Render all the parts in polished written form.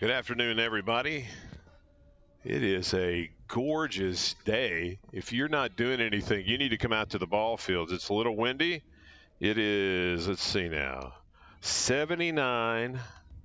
Good afternoon, everybody. It is a gorgeous day. If you're not doing anything, you need to come out to the ball fields. It's a little windy. It is, let's see now, 79.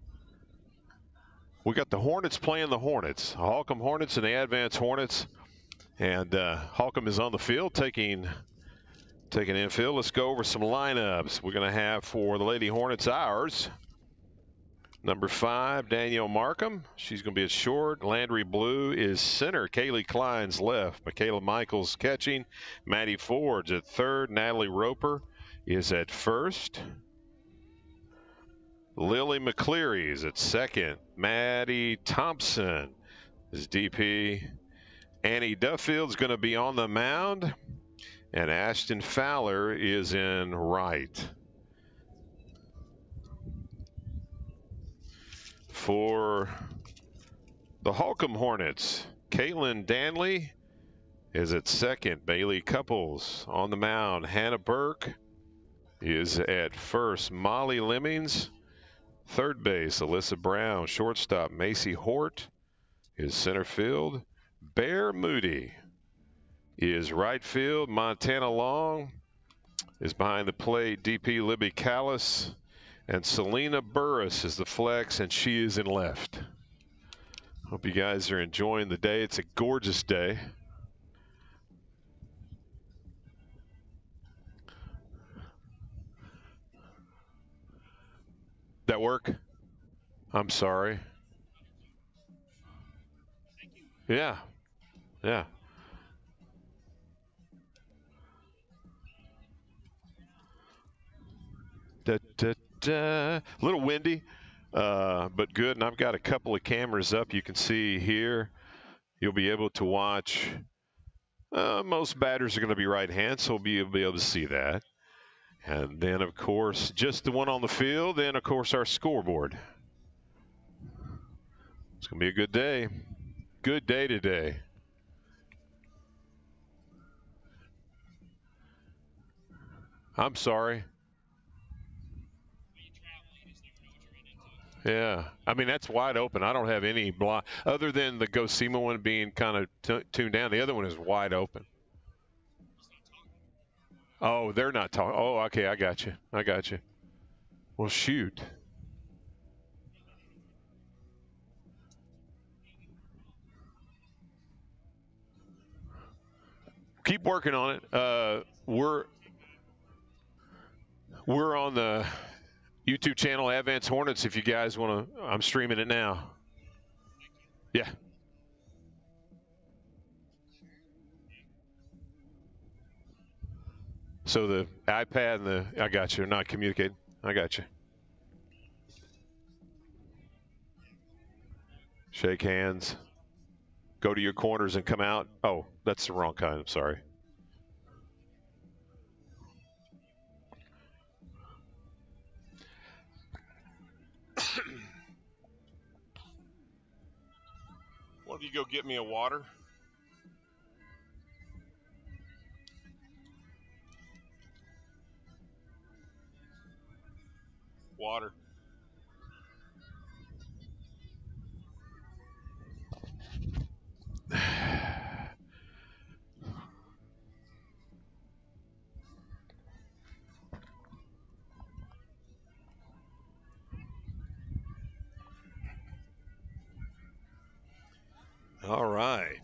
We got the Hornets playing the Hornets, Holcomb Hornets and the Advance Hornets. And Holcomb is on the field taking infield. Let's go over some lineups we're going to have for the Lady Hornets. Ours. Number 5, Danielle Markham. She's going to be at short. Landry Blue is center. Kaylee Klein's left. Michaela Michaels catching. Maddie Ford's at third. Natalie Roper is at first. Lily McCleary's at second. Maddie Thompson is DP. Annie Duffield's going to be on the mound. And Ashton Fowler is in right. For the Holcomb Hornets, Caitlin Danley is at second. Bailey Couples on the mound. Hannah Burke is at first. Molly Lemmings, third base. Alyssa Brown, shortstop. Macy Hort is center field. Bear Moody is right field. Montana Long is behind the plate. DP Libby Callis. And Selena Burris is the flex, and she is in left. Hope you guys are enjoying the day. It's a gorgeous day. That work? I'm sorry. Yeah. Yeah. A little windy, but good. And I've got a couple of cameras up. You can see here. You'll be able to watch. Most batters are going to be right-hand, so you'll be able to see that. And then, of course, just the one on the field. Then, of course, our scoreboard. It's going to be a good day. Good day today. I'm sorry. Yeah, I mean, that's wide open. I don't have any block other than the Gosema one being kind of tuned down. The other one is wide open. Oh, they're not talking. Oh, okay, I got you. I got you. Well, shoot. Keep working on it. We're on the YouTube channel Advance Hornets if you guys want to. I'm streaming it now. Yeah. So the iPad and I got you. Not communicating. I got you. Shake hands. Go to your corners and come out. Oh, that's the wrong kind. I'm sorry. One of you go get me a water. Water. All right.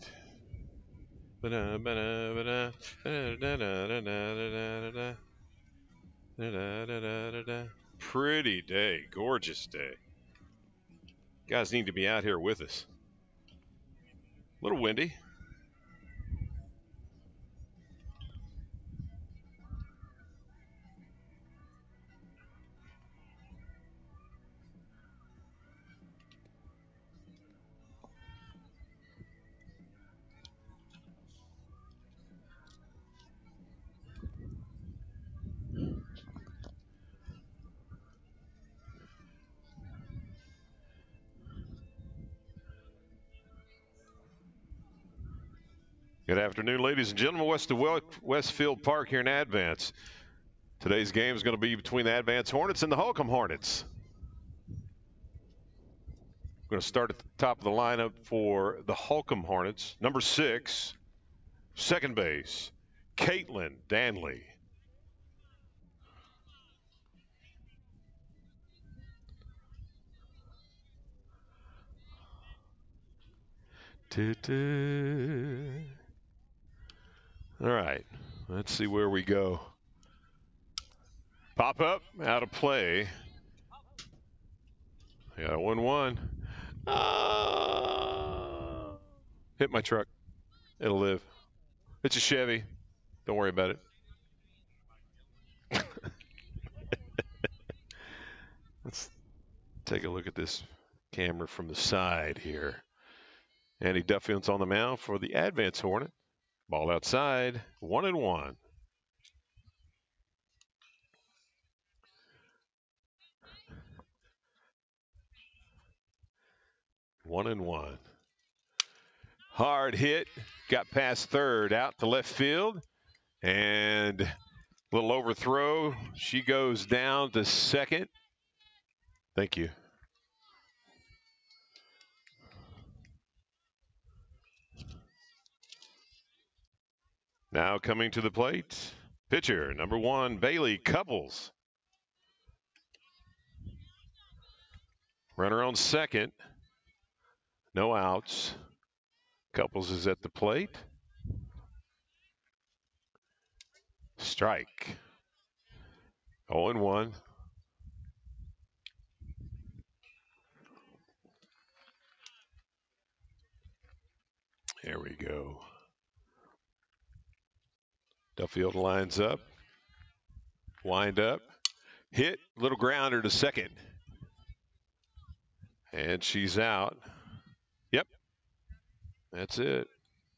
Pretty day, gorgeous day. You guys need to be out here with us. A little windy. Good afternoon, ladies and gentlemen. West of Westfield Park here in Advance. Today's game is going to be between the Advance Hornets and the Holcomb Hornets. We're going to start at the top of the lineup for the Holcomb Hornets. Number 6, second base, Caitlin Danley. All right, let's see where we go. Pop up, out of play. I got a 1-1. Hit my truck. It'll live. It's a Chevy. Don't worry about it. Let's take a look at this camera from the side here. Andy Duffield's on the mound for the Advance Hornet. Ball outside, 1-1. One and one. Hard hit, got past third, out to left field, and a little overthrow. She goes down to second. Thank you. Now coming to the plate, pitcher number 1, Bailey Couples. Runner on second. No outs. Couples is at the plate. Strike. 0-1. There we go. Duffield lines up. Wind up. Hit. Little grounder to second. And she's out. Yep. That's it.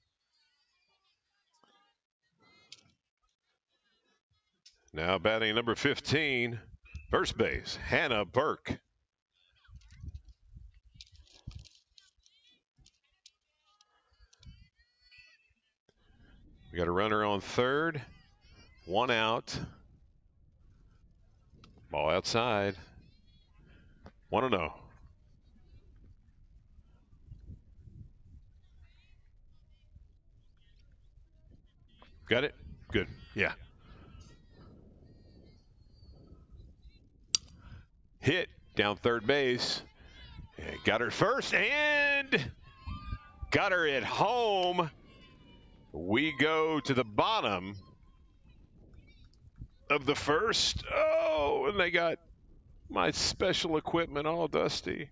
Now batting number 15, first base, Hannah Burke. We got a runner on third, 1 out. Ball outside. 1-0. Got it? Good. Yeah. Hit down third base. And got her first and got her at home. We go to the bottom of the first. Oh, and they got my special equipment all dusty.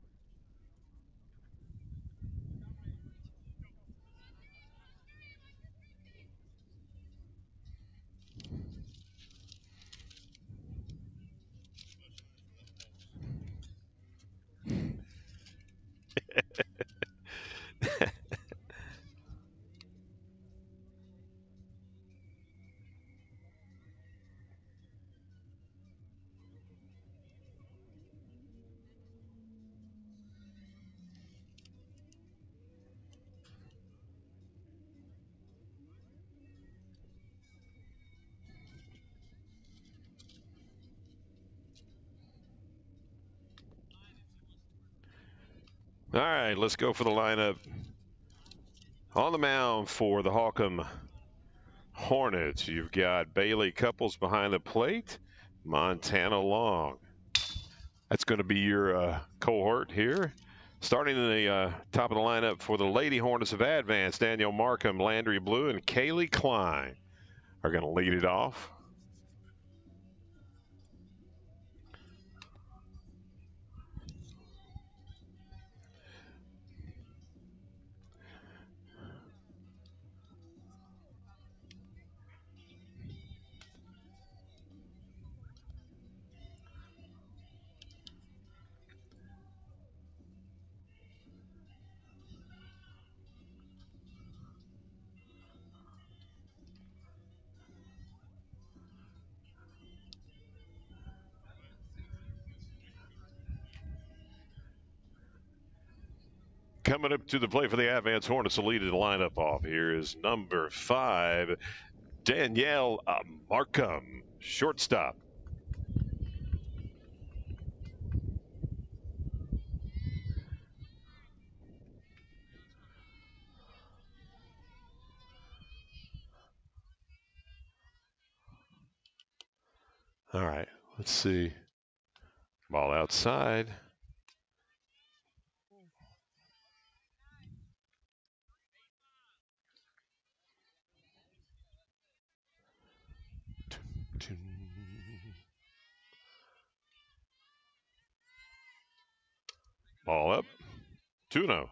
All right, let's go for the lineup. On the mound for the Holcomb Hornets, you've got Bailey Couples behind the plate, Montana Long. That's going to be your cohort here. Starting in the top of the lineup for the Lady Hornets of Advance, Danielle Markham, Landry Blue, and Kaylee Klein are going to lead it off. Coming up to the plate for the Advance Hornets to lead the lineup off here is number 5, Danielle Markham, shortstop. All right, let's see. Ball outside. Ball up. 2-0.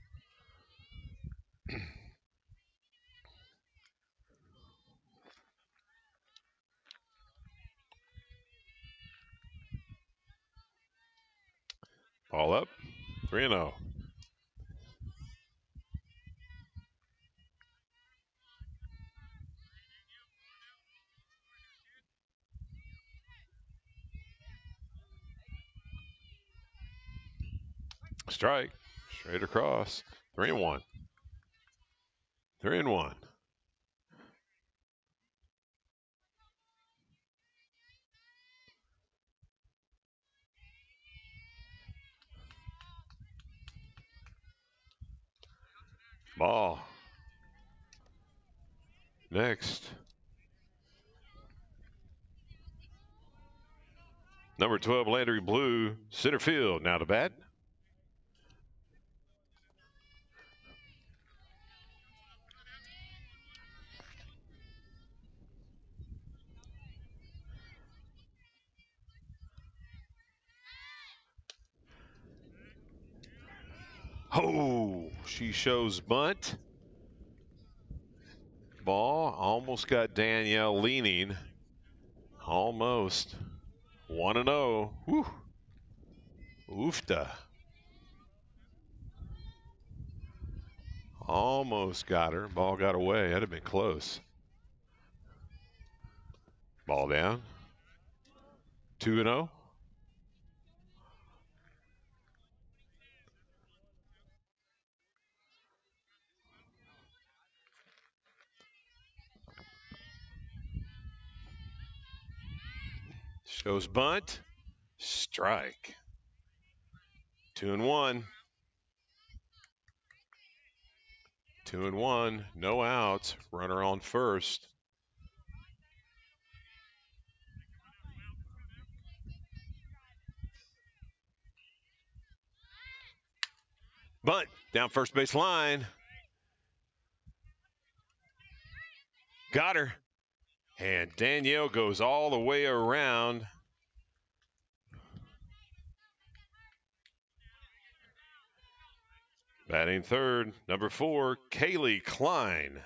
Ball up. 3-0. Strike. Straight across. 3-1. 3-1. Ball. Next. Number 12, Landry Blue, center field. Now to bat. Oh, she shows bunt. Ball almost got Danielle leaning. Almost. 1-0. Whew. Oofta. Almost got her. Ball got away. That'd have been close. Ball down. 2-0. Shows bunt. Strike. 2-1. 2-1. No outs. Runner on first. Bunt down first base line. Got her. And Danielle goes all the way around. Batting third, number 4, Kaylee Klein.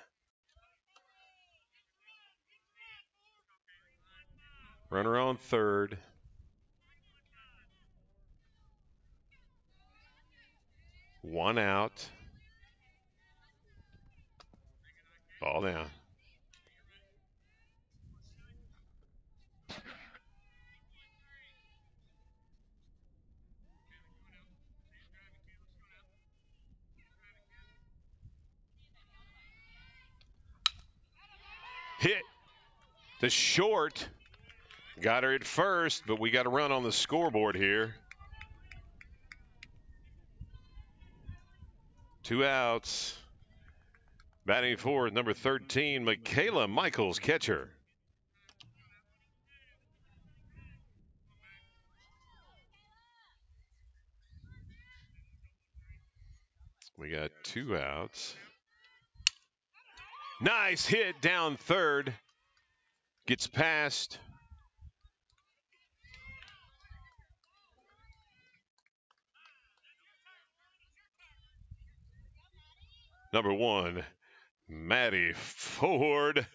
Runner on third. One out. Ball down. Hit the short. Got her at first, but we got a run on the scoreboard here. 2 outs. Batting fourth, number 13, Michaela Michaels, catcher. We got 2 outs. Nice hit down third. Gets past. Number 1, Maddie Ford.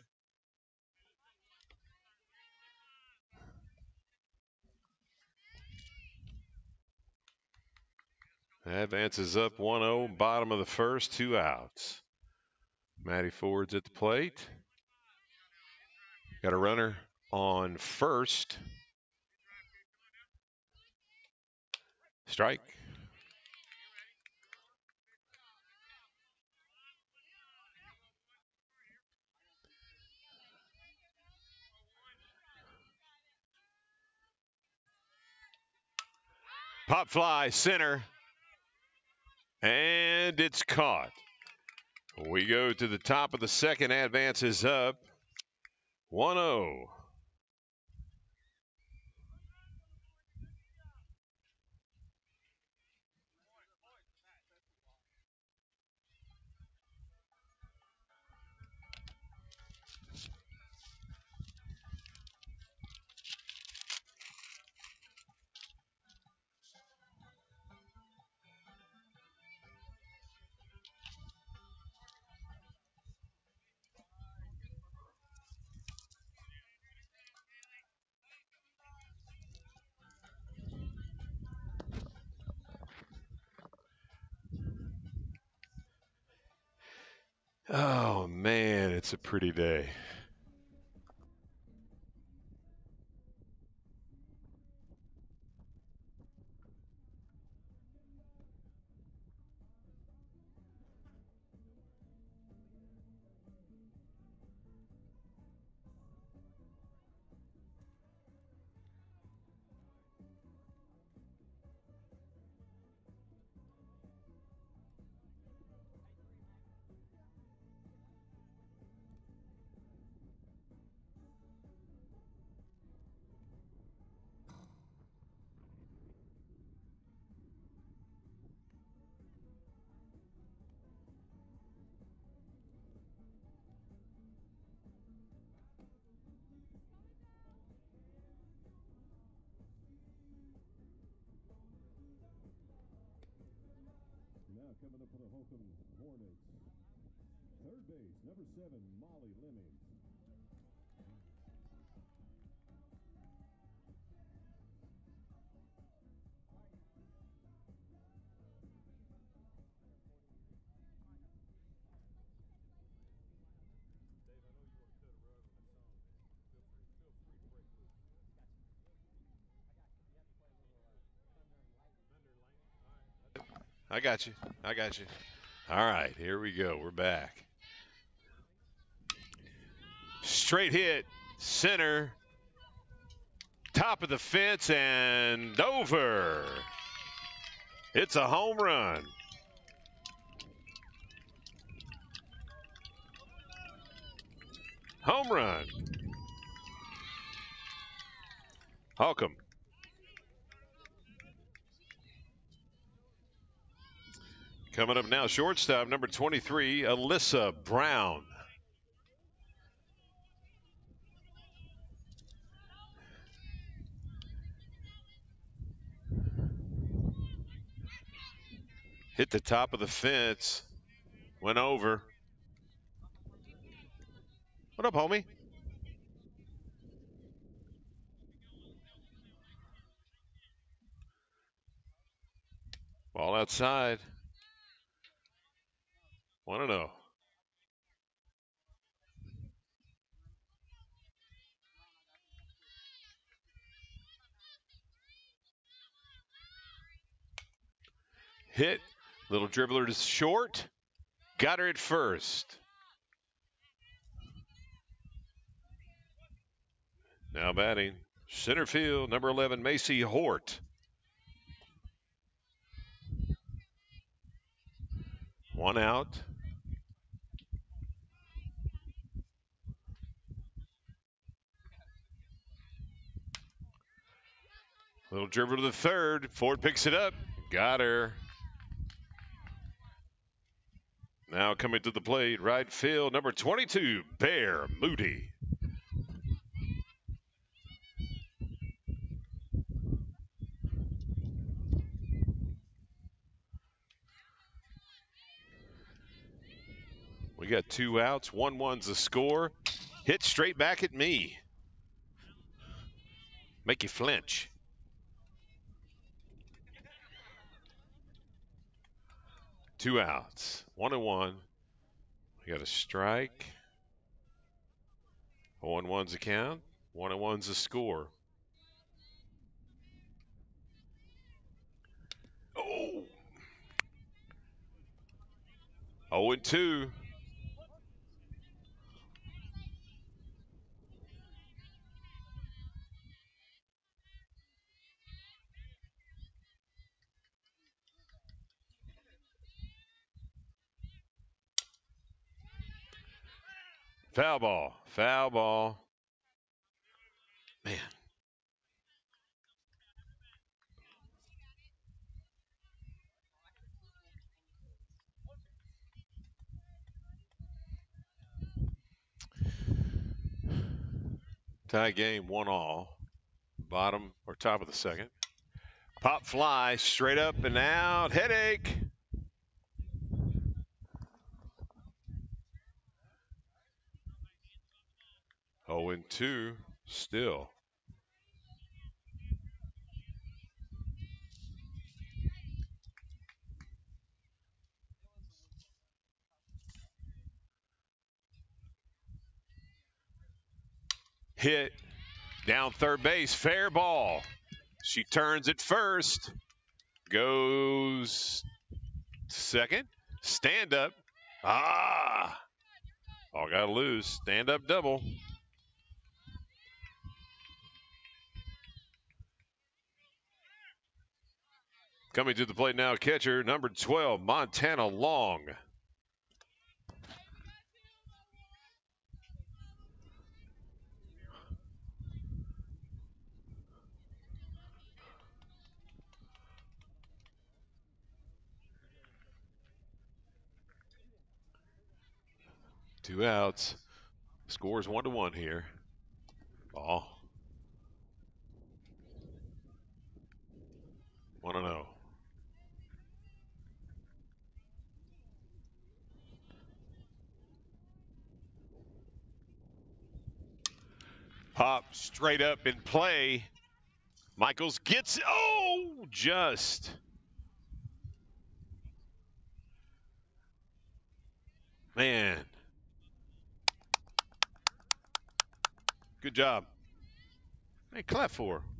Advances up 1-0, bottom of the first, 2 outs. Maddie Ford's at the plate. Got a runner on first. Strike. Pop fly, center. And it's caught. We go to the top of the second. Advances up 1-0. Oh, man, it's a pretty day. Now coming up for the Holcomb Hornets. Third base, number 7, Molly Lemmings. I got you. I got you. All right, here we go. We're back. Straight hit, center, top of the fence, and over. It's a home run. Home run. Holcomb. Coming up now, shortstop number 23, Alyssa Brown. Hit the top of the fence, went over. What up, homie? Ball outside. 1-0. Hit. Little dribbler to short. Got her at first. Now batting. Center field, number 11, Macy Hort. 1 out. Little dribble to the third. Ford picks it up. Got her. Now coming to the plate, right field, number 22, Bear Moody. We got 2 outs. 1-1's the score. Hit straight back at me. Make you flinch. Two outs. 1-1. We got a strike. 0-1's the count. 1-1's the score. Oh. 0-2. Foul ball. Foul ball. Man. Tie game, 1-1. Bottom or top of the second. Pop fly, straight up and out. Headache. Oh, and 2 still. hit down third base. Fair ball. She turns it first. Goes second. Stand up. Ah. All got to lose. Stand up double. Coming to the plate now, catcher number 12, Montana Long. Two outs. Scores 1-1 here. Ball. 1-0. Pop straight up in play. Michaels gets, just. Man. Good job. Hey, clap for her.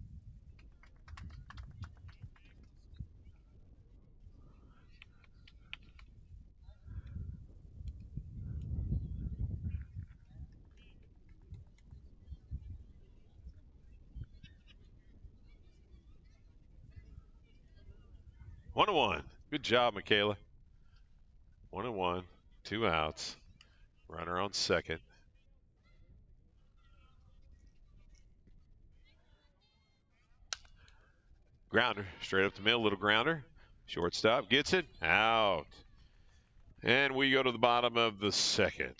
One and one. Good job, Michaela. 1-1. 2 outs. Runner on second. Grounder, straight up the middle, little grounder. Shortstop gets it, out. And we go to the bottom of the second.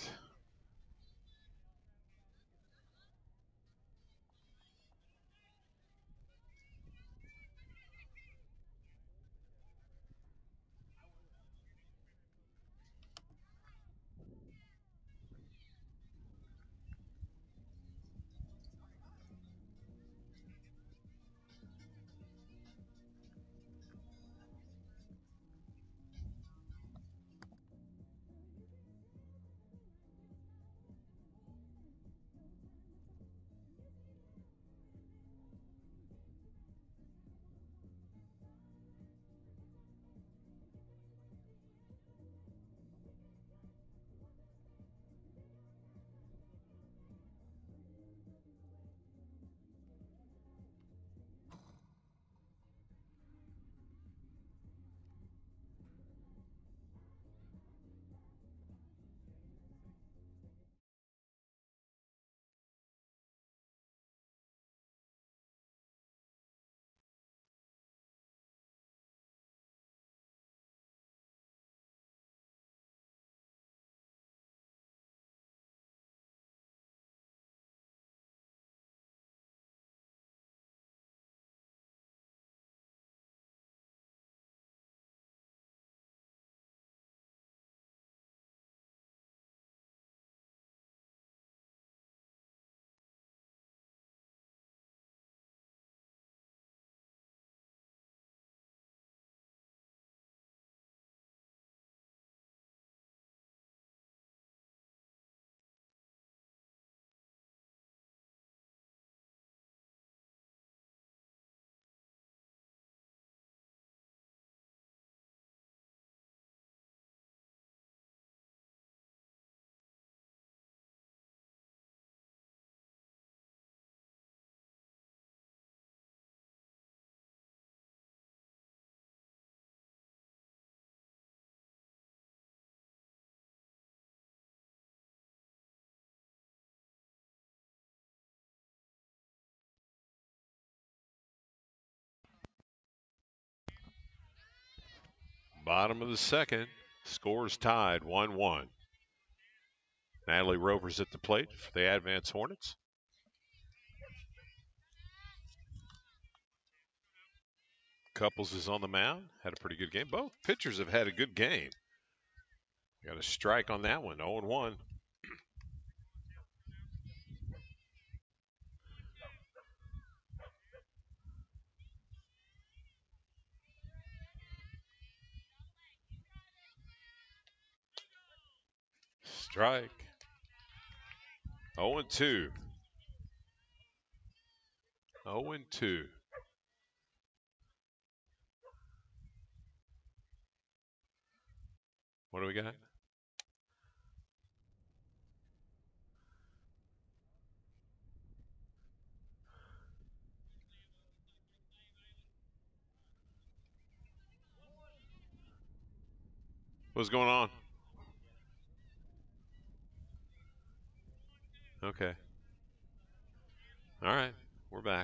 Bottom of the second. Scores tied 1-1. Natalie Rover's at the plate for the Advance Hornets. Couples is on the mound. Had a pretty good game. Both pitchers have had a good game. Got a strike on that one. 0-1. Strike. 0-2. 0-2. What do we got? What's going on? Okay. All right, we're back.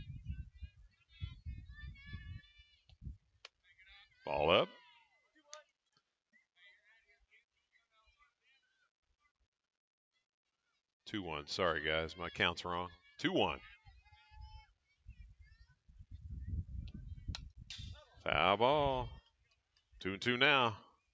Ball up. 2-1. Sorry, guys. My count's wrong. 2-1. Foul ball. 2-2 now.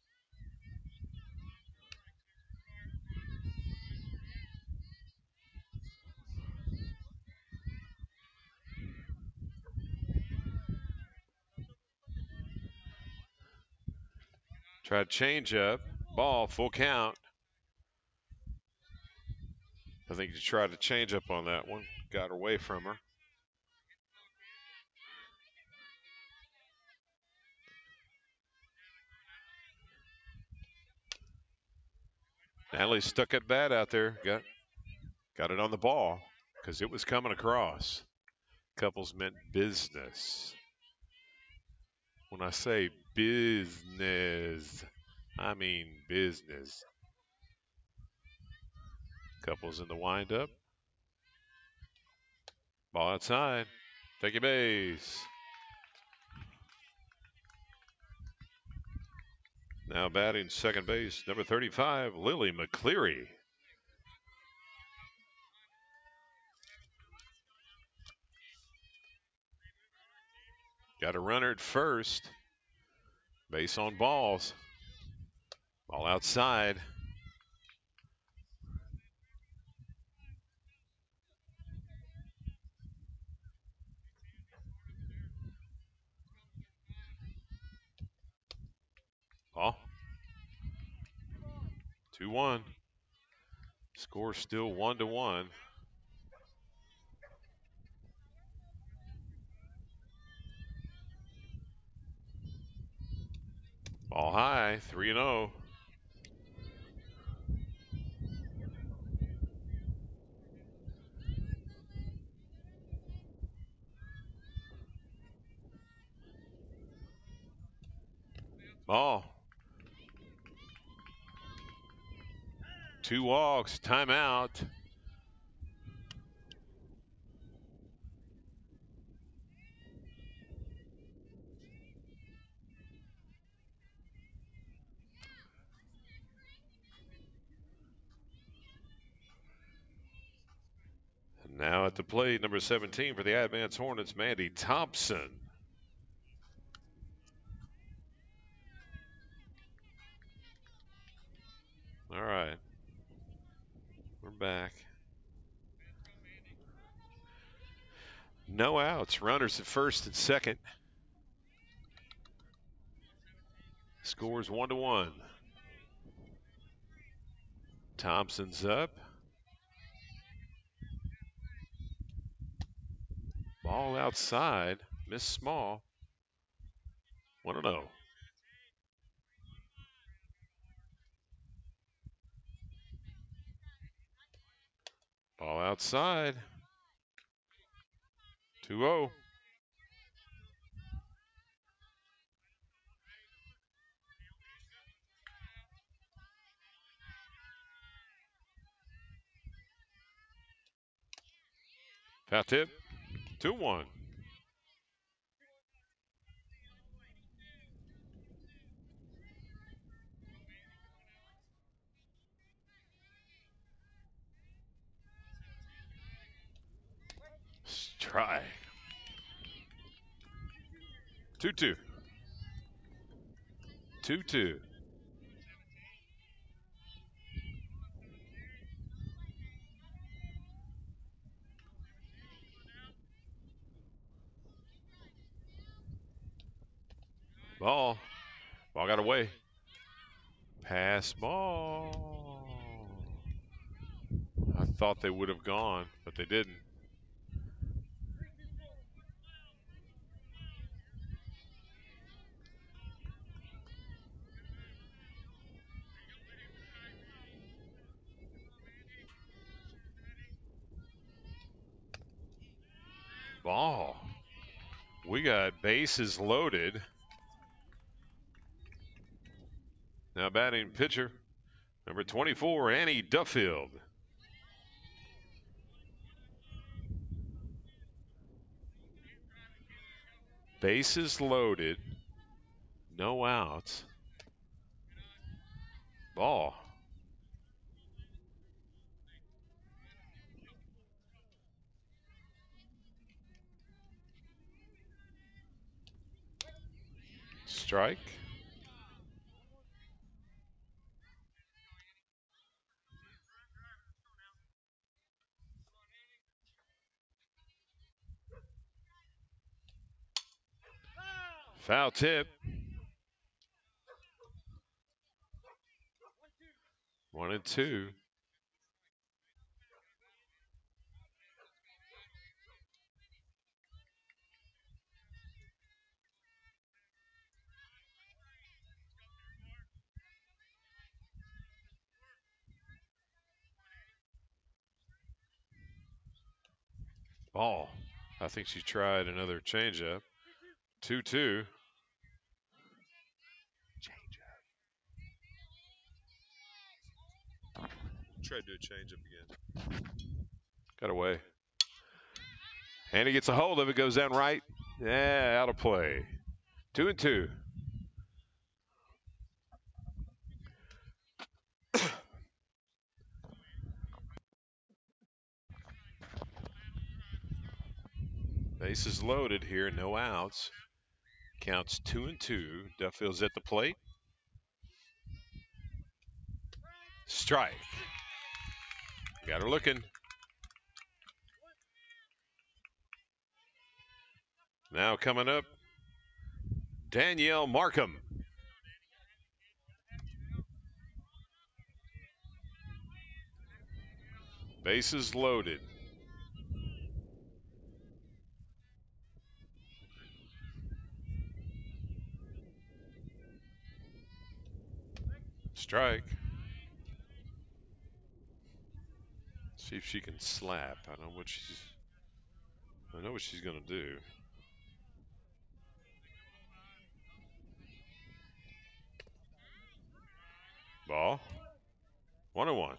Tried change up. Ball, full count. I think you tried to change up on that one. Got away from her. Natalie stuck it bad out there. Got it on the ball because it was coming across. Couples meant business. When I say business, I mean business. Couples in the windup. Ball outside. Take your base. Now batting second base, number 35, Lily McCleary. Got a runner at first. Base on balls. Ball outside. Ball. 2-1. Score still 1-1. Ball high, 3-0. Ball. 2 walks, timeout. And now at the plate, number 17 for the Advance Hornets, Mandy Thompson. All right. We're back. No outs. Runners at first and second. Scores 1-1. Thompson's up. Ball outside. Miss Small. 1-0. Ball outside. 2-0. Foul tip. 2-1. Strike. 2-2. 2-2. Ball. Ball got away. Pass ball. I thought they would have gone, but they didn't. Ball. We got bases loaded. Now batting pitcher, number 24, Annie Duffield. Bases loaded. No outs. Ball. Strike. Foul tip. 1-2. Ball. I think she tried another changeup. 2-2. Try to do a changeup again. Got away. And he gets a hold of it, goes down right. Yeah, out of play. 2-2. Bases loaded here, no outs. Counts 2-2. Duffield's at the plate. Strike. Got her looking. Now coming up, Danielle Markham. Bases loaded. Strike. See if she can slap. I know what she's gonna do. Ball. 1-1.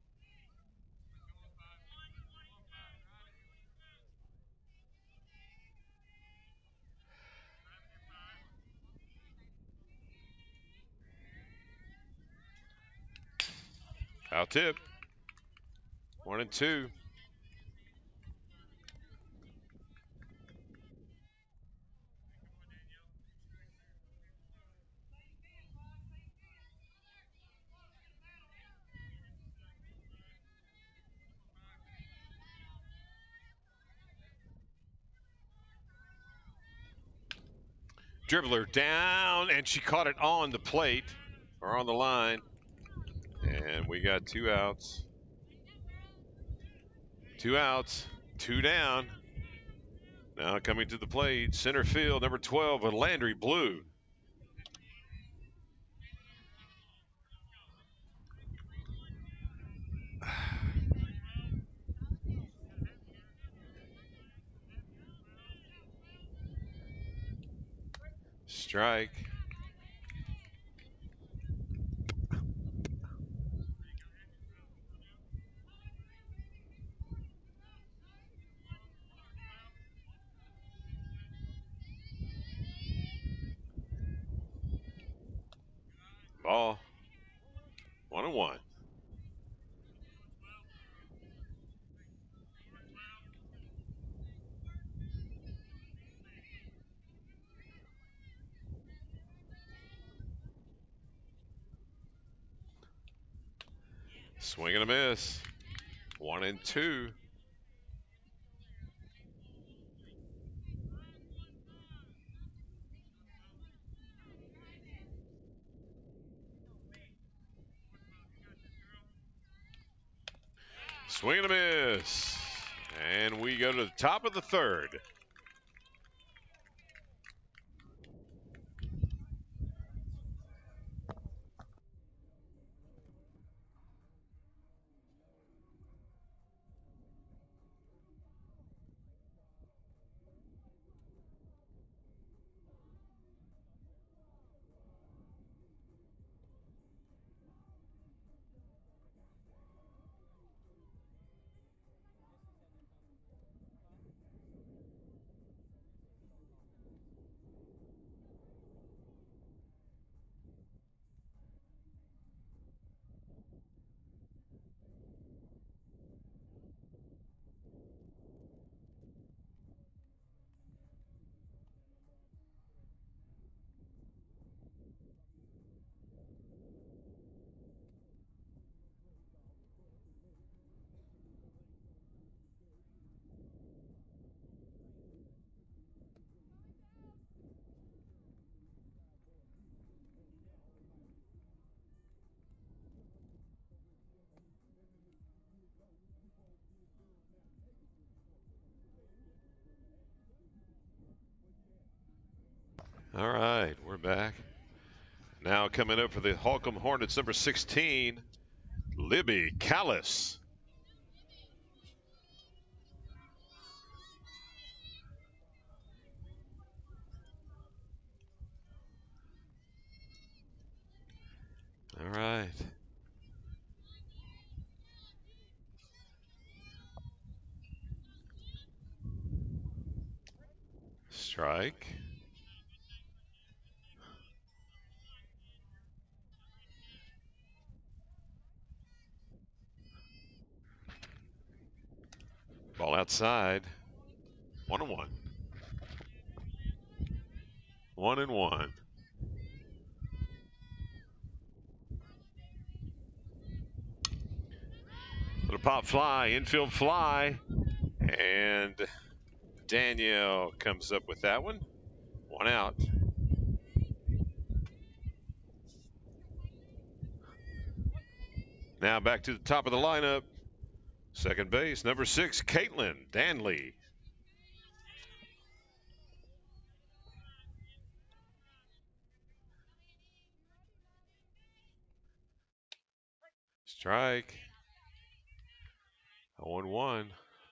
Foul tip. 1-2. Dribbler down, and she caught it on the plate, or on the line. And we got 2 outs. 2 outs, 2 down. Now coming to the plate, center field, number 12, Landry Blue. Strike. Ball. 1-1. Swing and a miss. 1-2. Swing and a miss. And we go to the top of the third. All right, we're back. Now coming up for the Holcomb Hornets, number 16, Libby Callis. All right. Strike. Ball outside. 1-1. 1-1. Little pop fly, infield fly, and Danielle comes up with that one. 1 out. Now back to the top of the lineup. Second base, number 6, Caitlin Danley. Strike. 0-1.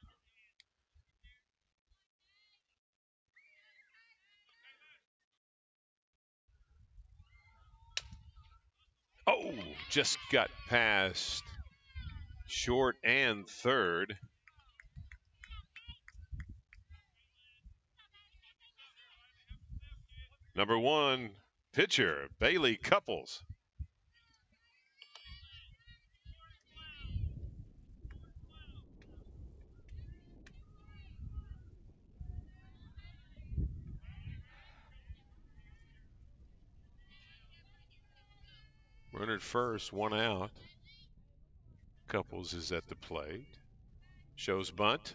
Oh, just got past short and third. Number 1, pitcher, Bailey Couples. Runner at first, 1 out. Couples is at the plate. Shows bunt.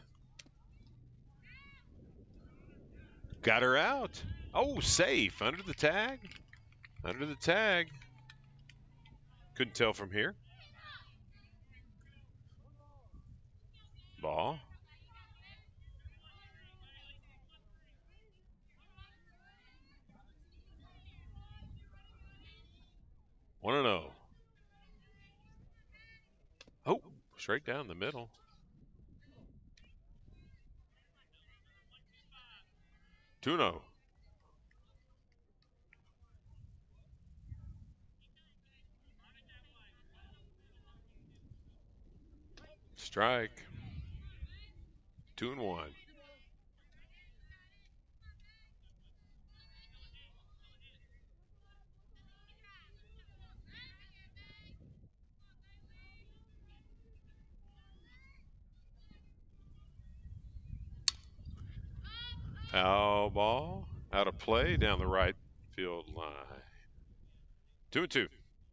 Got her out. Oh, safe. Under the tag. Under the tag. Couldn't tell from here. Ball. One and oh. Oh, straight down the middle. Two no. Strike. 2-1. Foul ball. Out of play down the right field line. 2-2.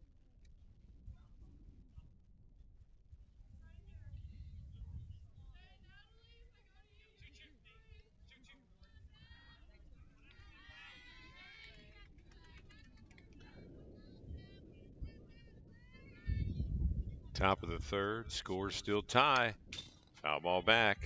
Top of the third. Score still tie. Foul ball back.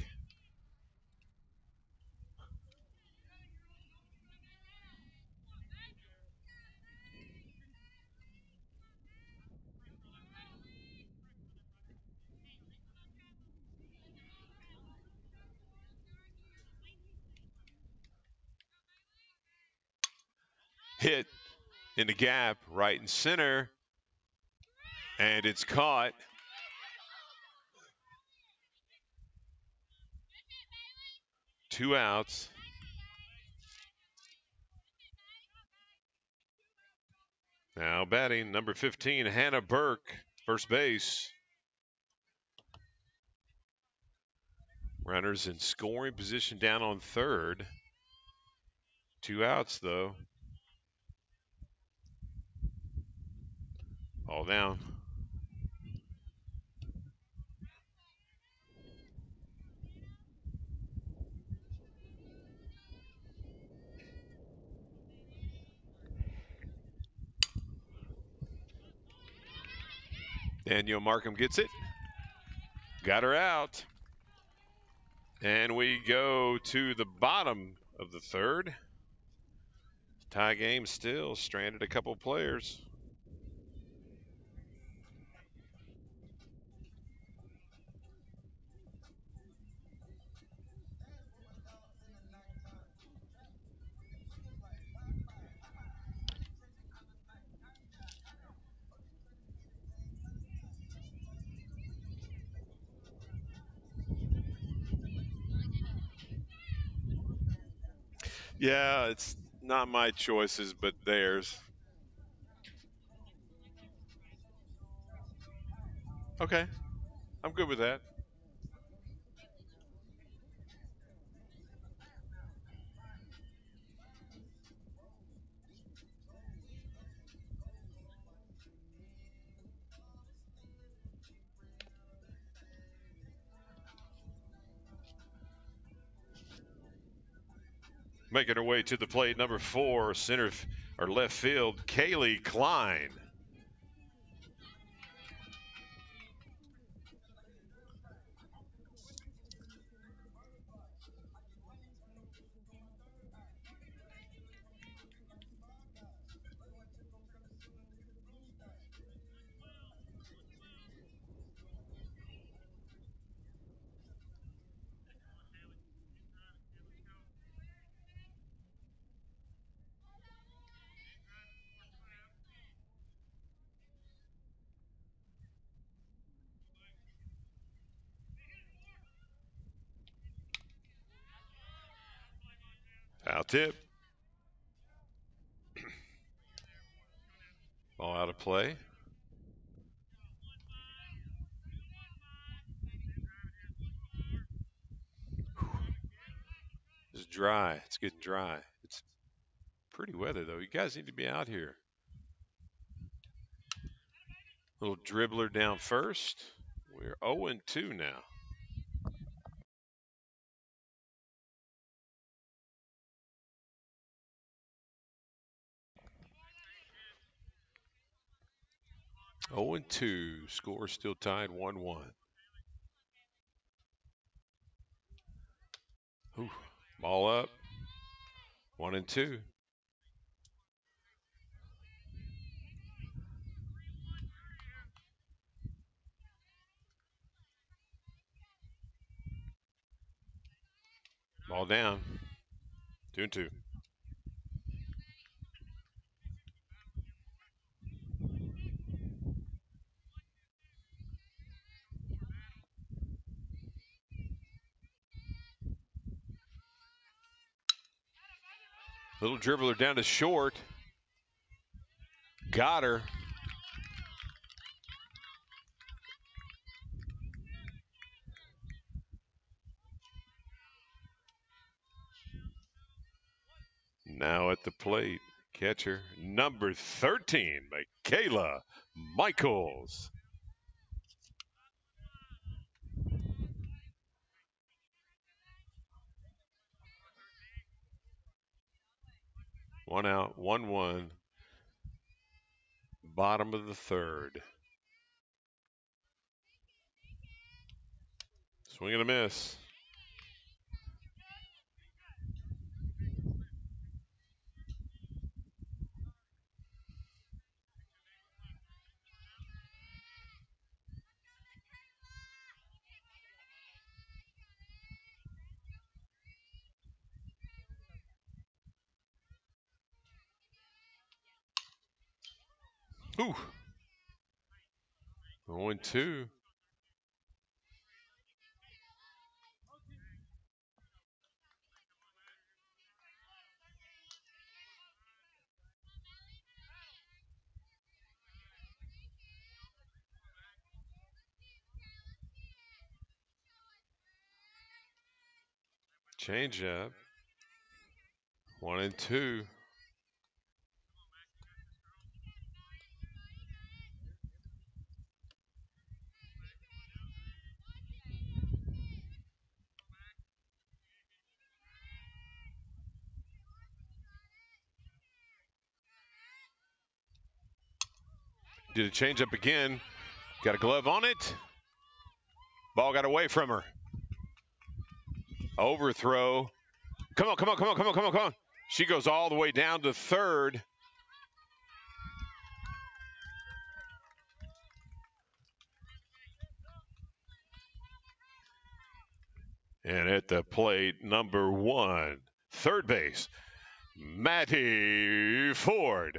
Hit in the gap, right and center. And it's caught. Two outs. Now batting number 15, Hannah Burke, first base. Runners in scoring position down on third. Two outs though. All down. Danielle Markham gets it. Got her out. And we go to the bottom of the third. Tie game still, stranded a couple players. Yeah, it's not my choices, but theirs. Okay, I'm good with that. Making her way to the plate, number 4, center or left field, Kaylee Klein. Foul tip. Ball out of play. It's dry. It's getting dry. It's pretty weather, though. You guys need to be out here. Little dribbler down first. We're 0-2 now. Oh and 2. Score still tied 1-1. Ooh, ball up. 1-2. Ball down. 2-2. Little dribbler down to short. Got her. Now at the plate, catcher number 13, Michaela Michaels. One out, 1-1. Bottom of the third. Swing and a miss. Ooh. 0-2. Change up. 1-2. Did a change up again. Got a glove on it. Ball got away from her. Overthrow. Come on, come on, come on, come on, come on, come on. She goes all the way down to third. And at the plate, number 1, third base, Matty Ford.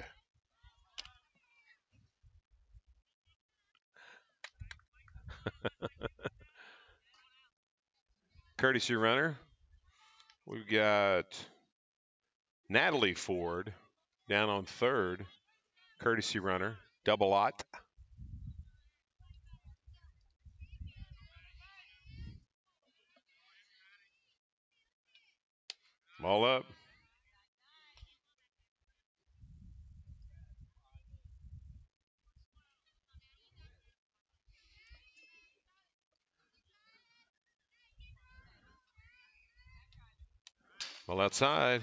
Courtesy runner, we've got Natalie Ford down on third. Courtesy runner, double lot. All up. Well, outside.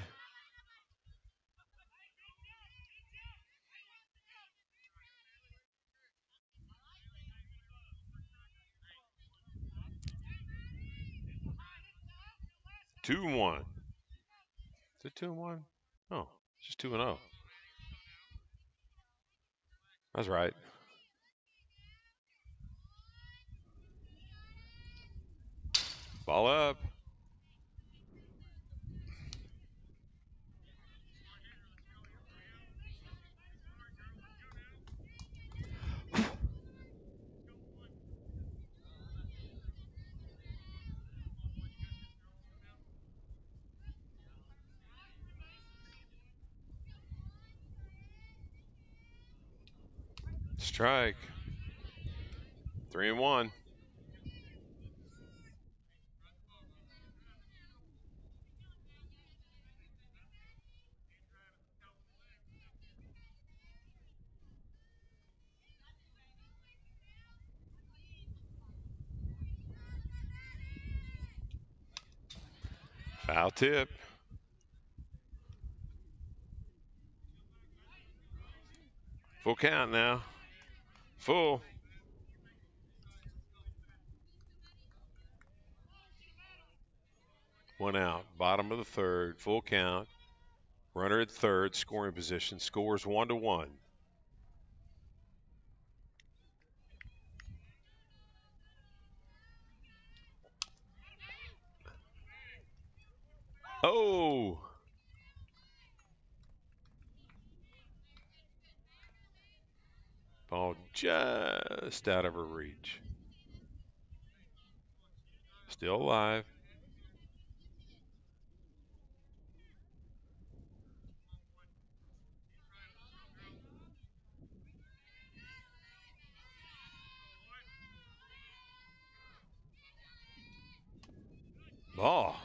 Two and one. Is it 2-1? Oh, it's just 2-0. That's right. Ball up. Strike. 3-1. Foul tip. Full count now. Full. One out. Bottom of the third. Full count. Runner at third. Scoring position. Scores 1-1. Oh. Ball just out of her reach. Still alive. Ball.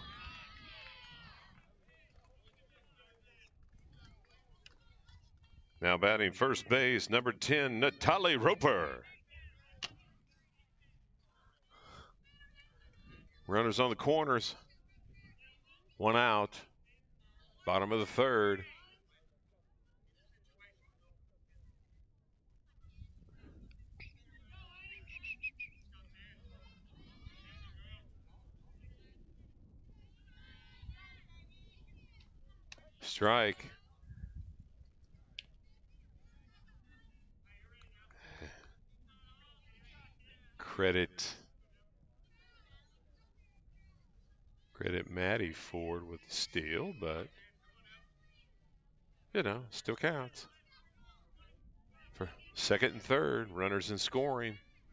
Now batting first base, number 10, Natalie Roper. Runners on the corners. One out. Bottom of the third. Strike. Credit Matty Ford with the steal, but you know, still counts. For second and third, runners in scoring.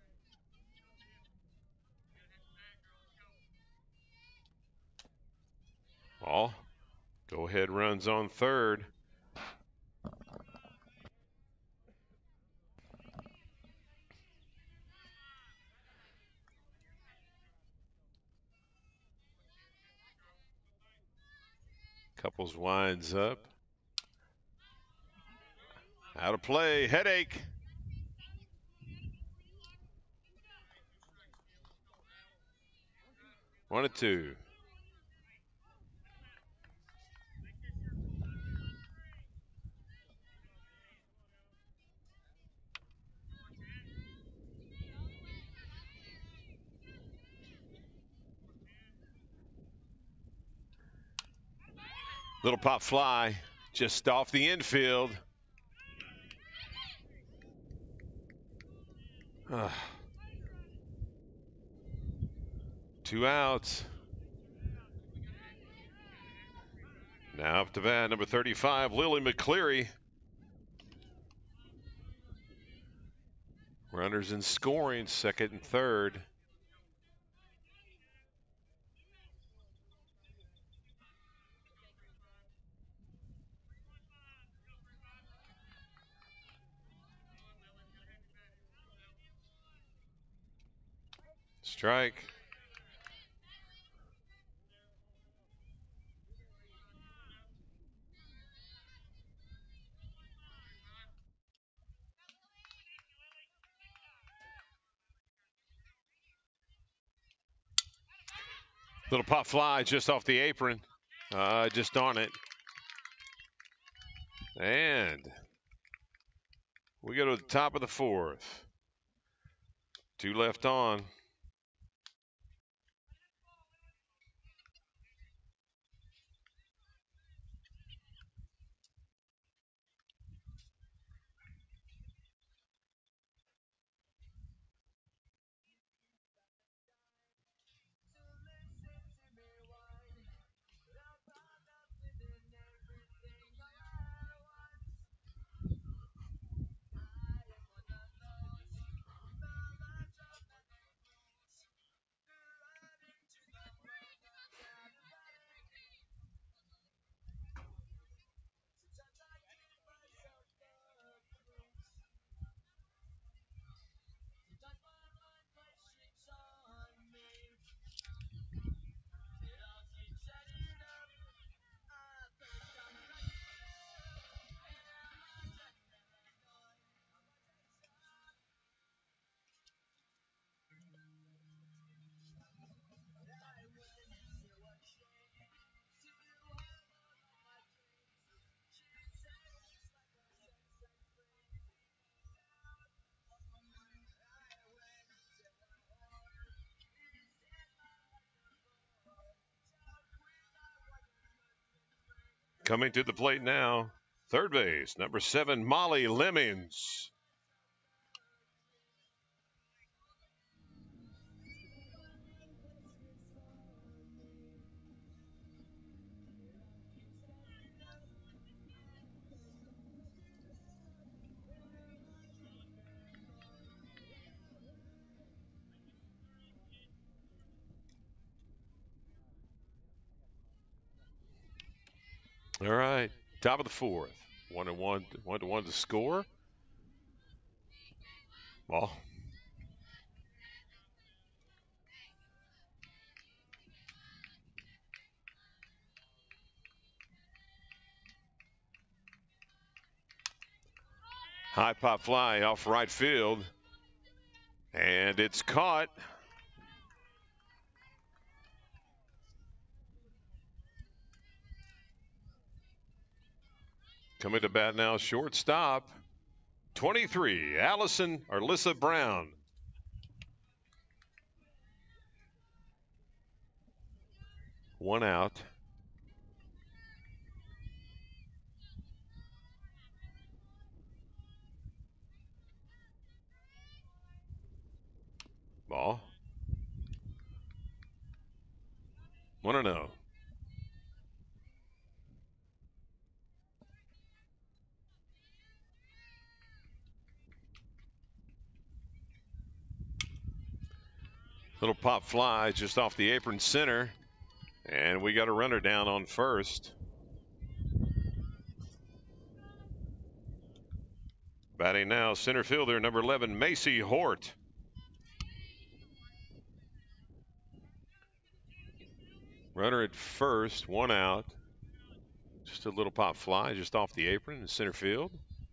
Ball. Go ahead runs on third. Couples winds up. Out of play. Headache. One and two. Little pop fly just off the infield. Two outs. Now up to bat, number 35, Lily McCleary. Runners in scoring, second and third. Strike. Little pop fly just off the apron. Just on it. And we go to the top of the fourth. Two left on. Coming to the plate now, third base, number 7, Molly Lemons. All right, top of the fourth. 1-1 to score. Ball. High pop fly off right field. And it's caught. Coming to bat now, shortstop, 23, Alyssa Brown. One out. Ball. 1-0. Little pop fly just off the apron center. And we got a runner down on first. Batting now, center fielder, number 11, Macy Hort. Runner at first, one out. Just a little pop fly just off the apron in center field.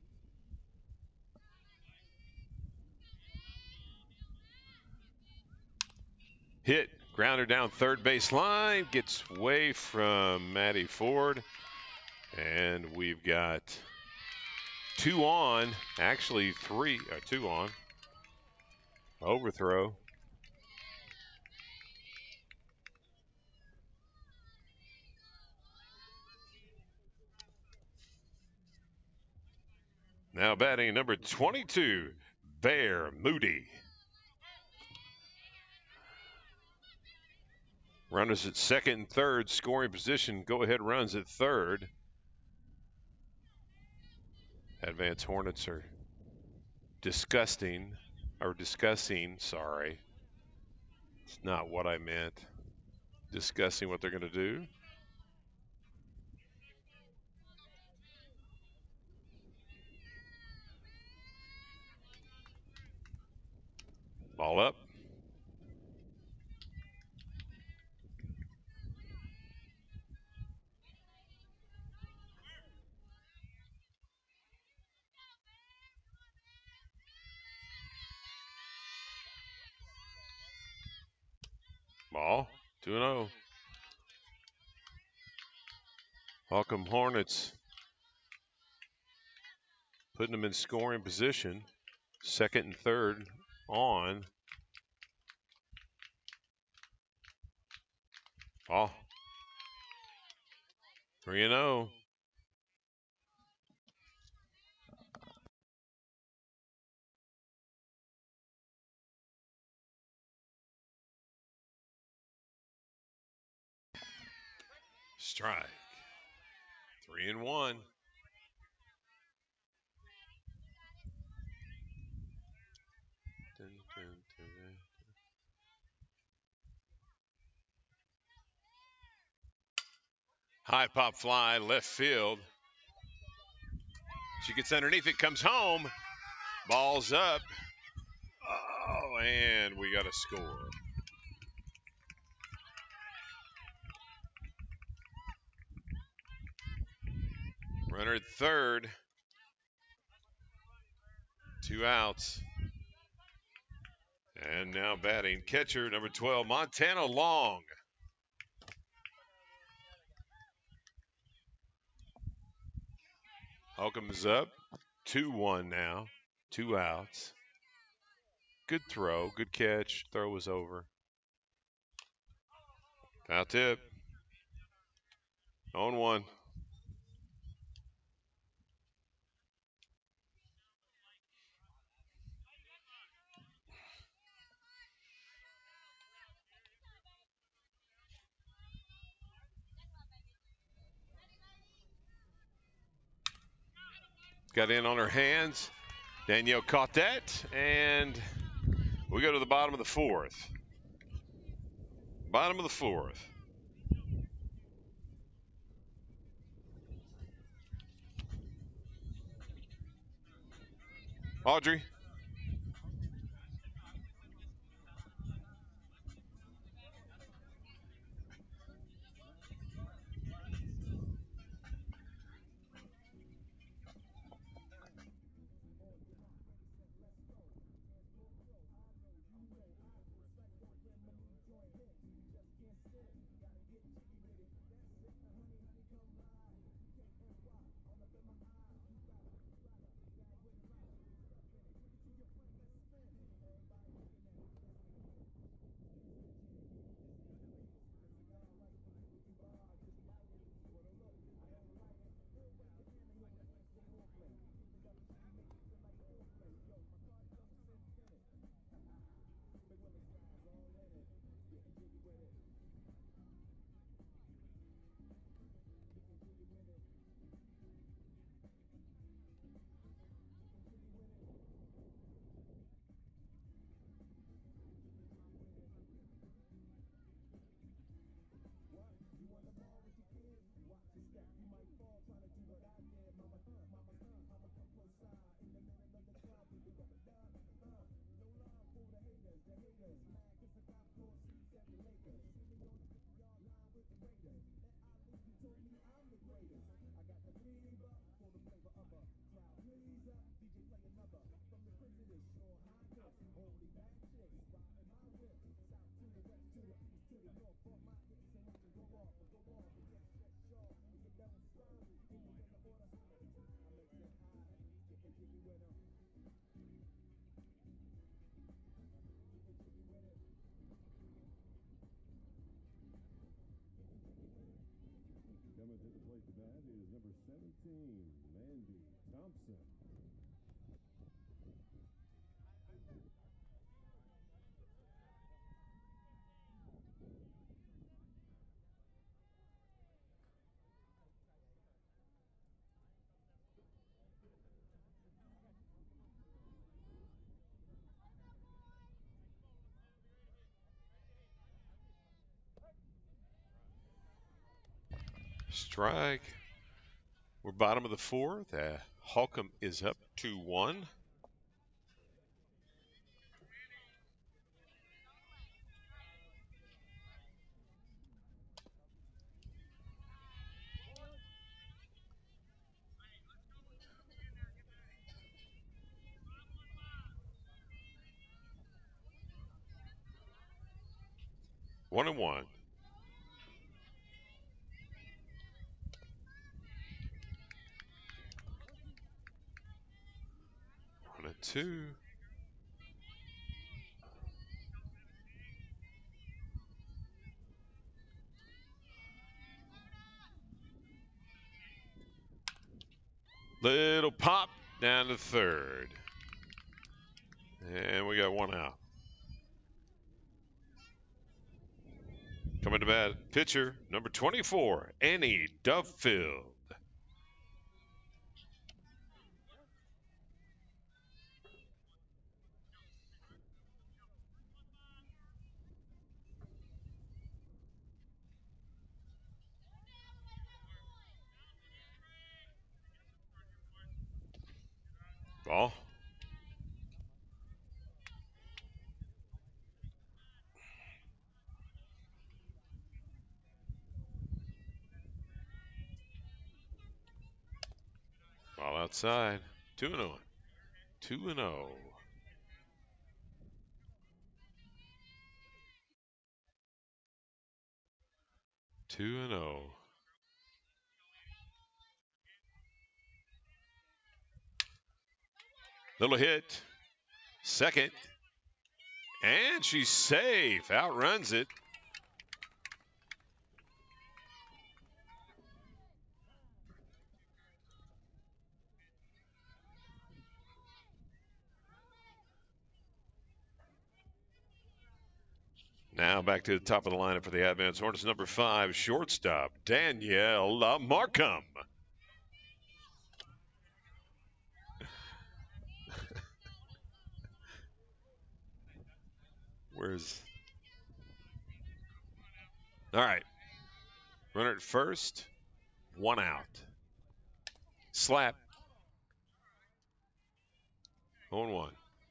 Hit, grounder down third base line, gets away from Maddie Ford. And we've got 2 on, actually 2 on. Overthrow. Now batting number 22, Bear Moody. Runners at second and third, scoring position. Go ahead runs at third. Advance Hornets are discussing, sorry. It's not what I meant. Discussing what they're going to do. Ball up. Ball, 2-0. Holcomb Hornets putting them in scoring position. Second and third on. Ball. 3-0. Strike. 3-1. High pop fly, left field. She gets underneath it, comes home. Ball's up. Oh, and we got a score. Runner at third. 2 outs. And now batting catcher number 12, Montana Long. Holcomb is up. 2-1 now. 2 outs. Good throw. Good catch. Throw was over. Foul tip. 0-1. Got in on her hands. Danielle caught that, and we go to the bottom of the fourth. Bottom of the fourth. Audrey. Coming to the plate to bat is number 17, Mandy Thompson. Strike. We're bottom of the fourth. Holcomb is up 2-1. One and one. One and two. Little pop down to third. And we got one out. Coming to bat, pitcher number 24, Annie Duffield. Ball. Ball outside. 2-0. 2-0. Two and 0. Little hit. Second. And she's safe. Outruns it. Now back to the top of the lineup for the Advance Hornets. Number 5, shortstop, Danielle Markham. Where's... All right. Runner at first. One out. Slap. 0-1.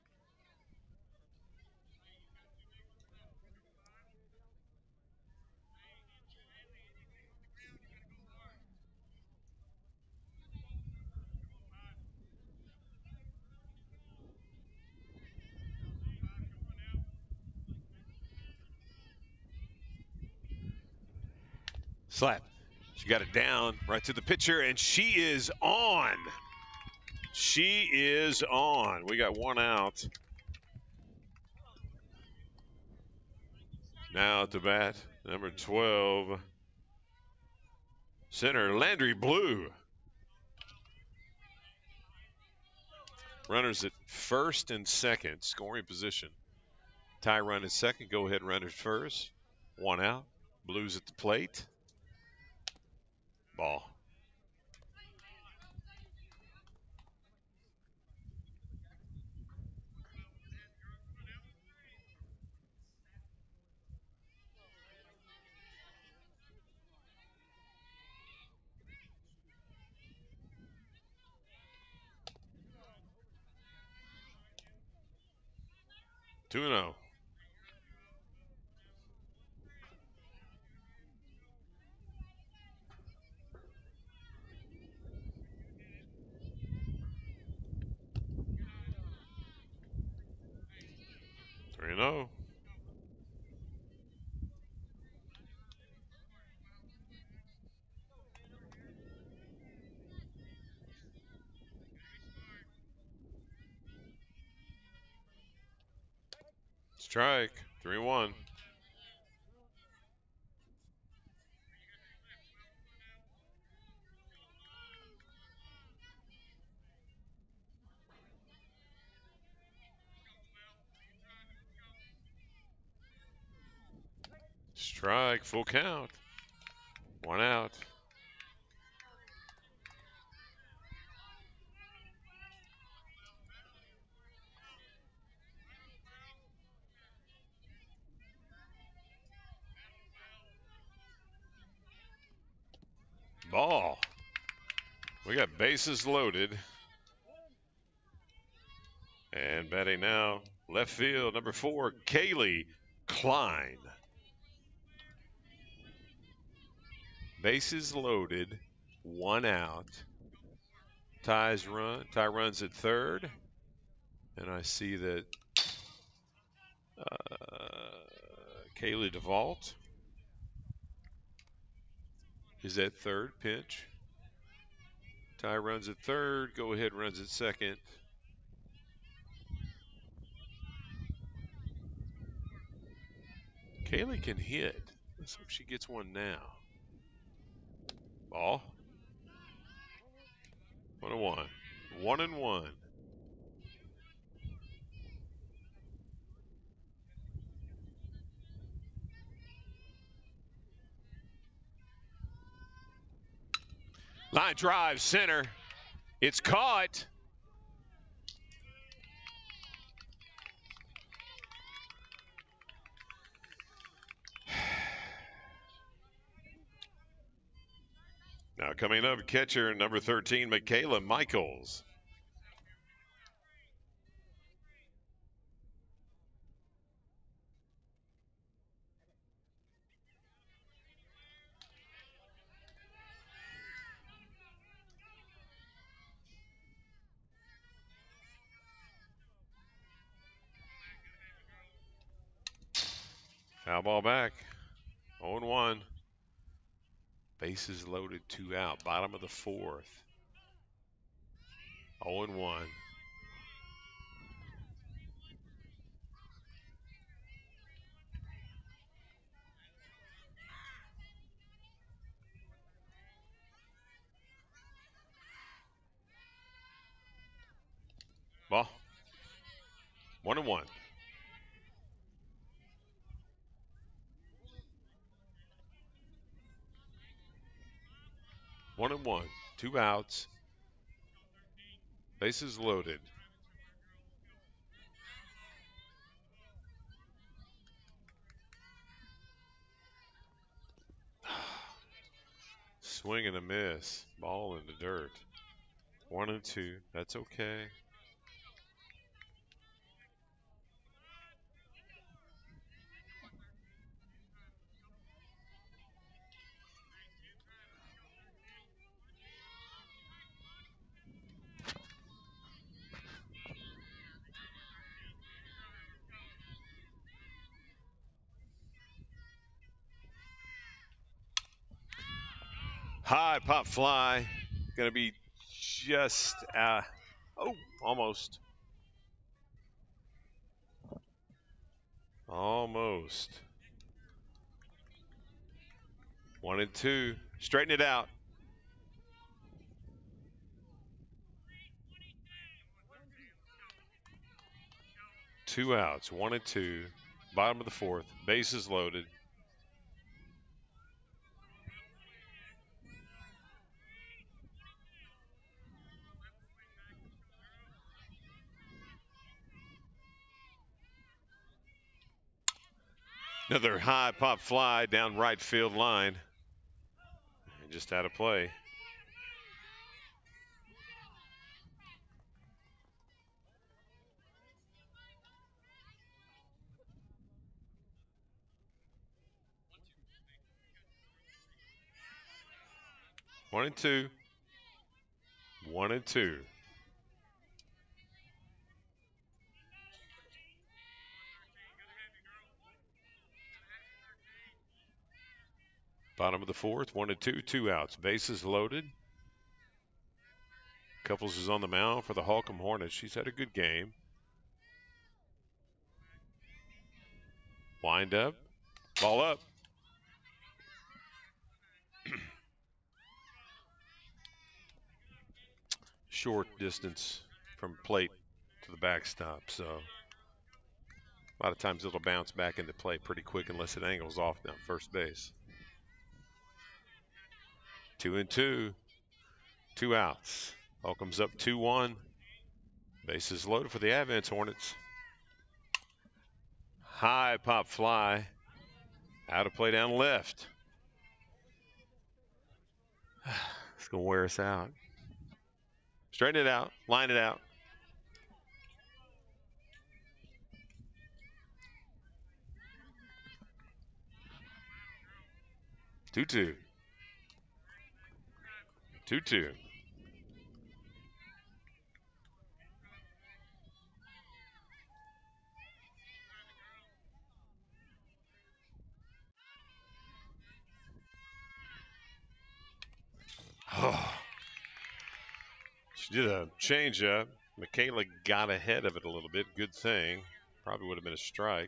Slap. She got it down right to the pitcher, and she is on. She is on. We got one out. Now at the bat, number 12, center Landry Blue. Runners at first and second, scoring position. Tie run at second, go ahead runners first. One out. Blues at the plate. Ball. Two and 0. Three and 0. Strike. 3-1. Strike. Full count. One out. Ball. We got bases loaded. And batting now, left field, number 4, Kaylee Klein. Bases loaded, 1 out. Ty runs at third. And I see that Kaylee DeVault is at third, pinch. Ty runs at third, go ahead, runs at second. Kaylee can hit. Let's hope she gets one now. Ball. 1-1. 1-1. Line drive, center. It's caught. Now coming up, catcher number 13, Michaela Michaels. Foul ball back. 0-1. Bases loaded, 2 out. Bottom of the 4th. 0-1. Ball. 1-1. One and one, 2 outs. Bases loaded. Swing and a miss. Ball in the dirt. 1-2. That's okay. High pop fly. Going to be just, almost. Almost. 1-2. Straighten it out. Two outs. 1-2. Bottom of the 4th. Bases loaded. Another high pop fly down right field line. And just out of play. One and two. 1-2. Bottom of the 4th, 1-2, 2 outs. Bases loaded. Couples is on the mound for the Holcomb Hornets. She's had a good game. Wind up. Ball up. Short distance from plate to the backstop, so a lot of times it'll bounce back into play pretty quick unless it angles off down first base. 2-2. 2 outs. Holcomb's up 2-1. Bases loaded for the Advance Hornets. High pop fly. Out of play down left. It's going to wear us out. Straighten it out. Line it out. Two-two. 2-2. Oh. She did a change-up. Michaela got ahead of it a little bit. Good thing. Probably would have been a strike.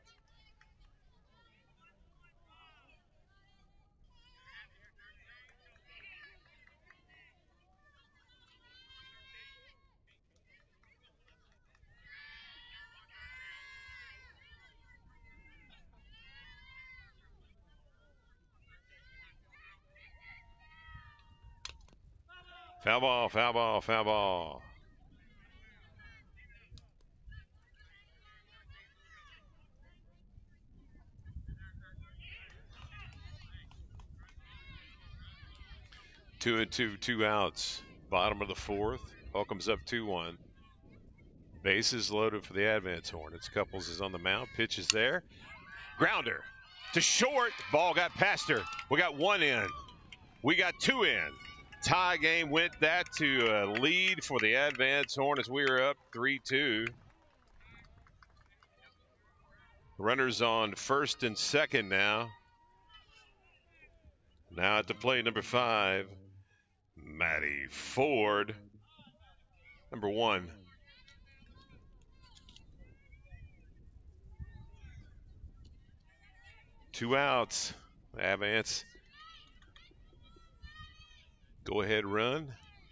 Foul ball, foul ball, foul ball. Two and two, 2 outs. Bottom of the fourth. Holcomb's up 2-1. Bases loaded for the Advance Hornets. Couples is on the mound. Pitch is there. Grounder to short. Ball got past her. We got 1 in. We got 2 in. Tie game went that to a lead for the Advance Hornets. We are up 3-2. Runners on first and second now. Now at the plate, number 5, Maddie Ford. Number 1. Two outs. Advance. Go ahead run.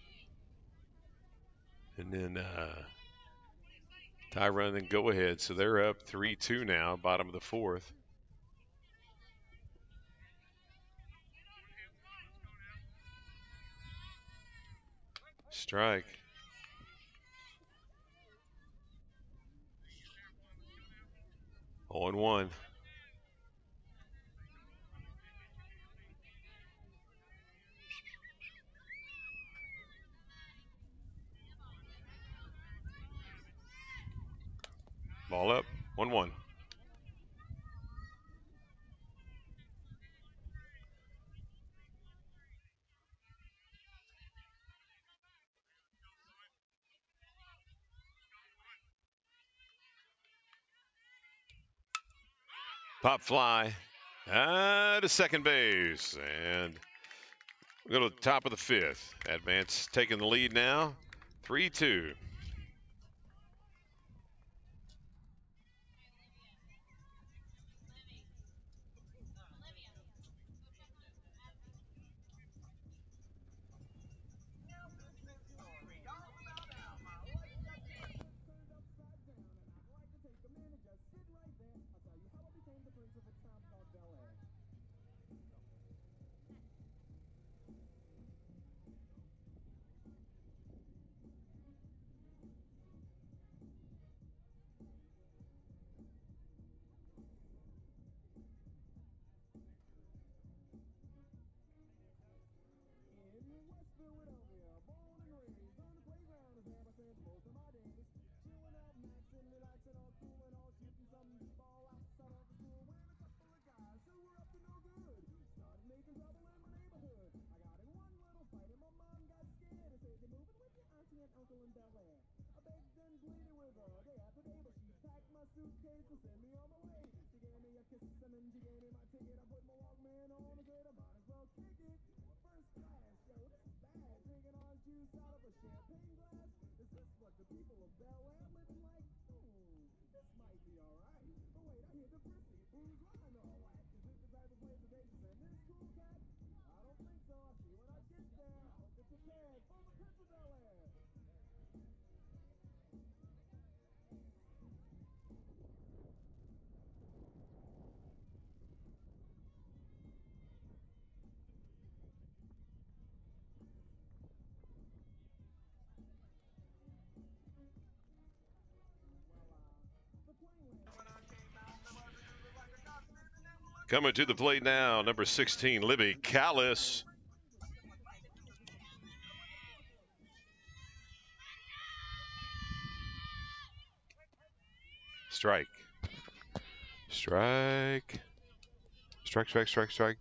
And then tie run, then go ahead. So they're up 3-2 now, bottom of the fourth. Strike. On 1. Ball up. 1-1. Pop fly to second base. And we go to the top of the 5th. Advance taking the lead now. 3-2. Coming to the plate now, number 16, Libby Callis. Strike. Strike. Strike, strike, strike, strike.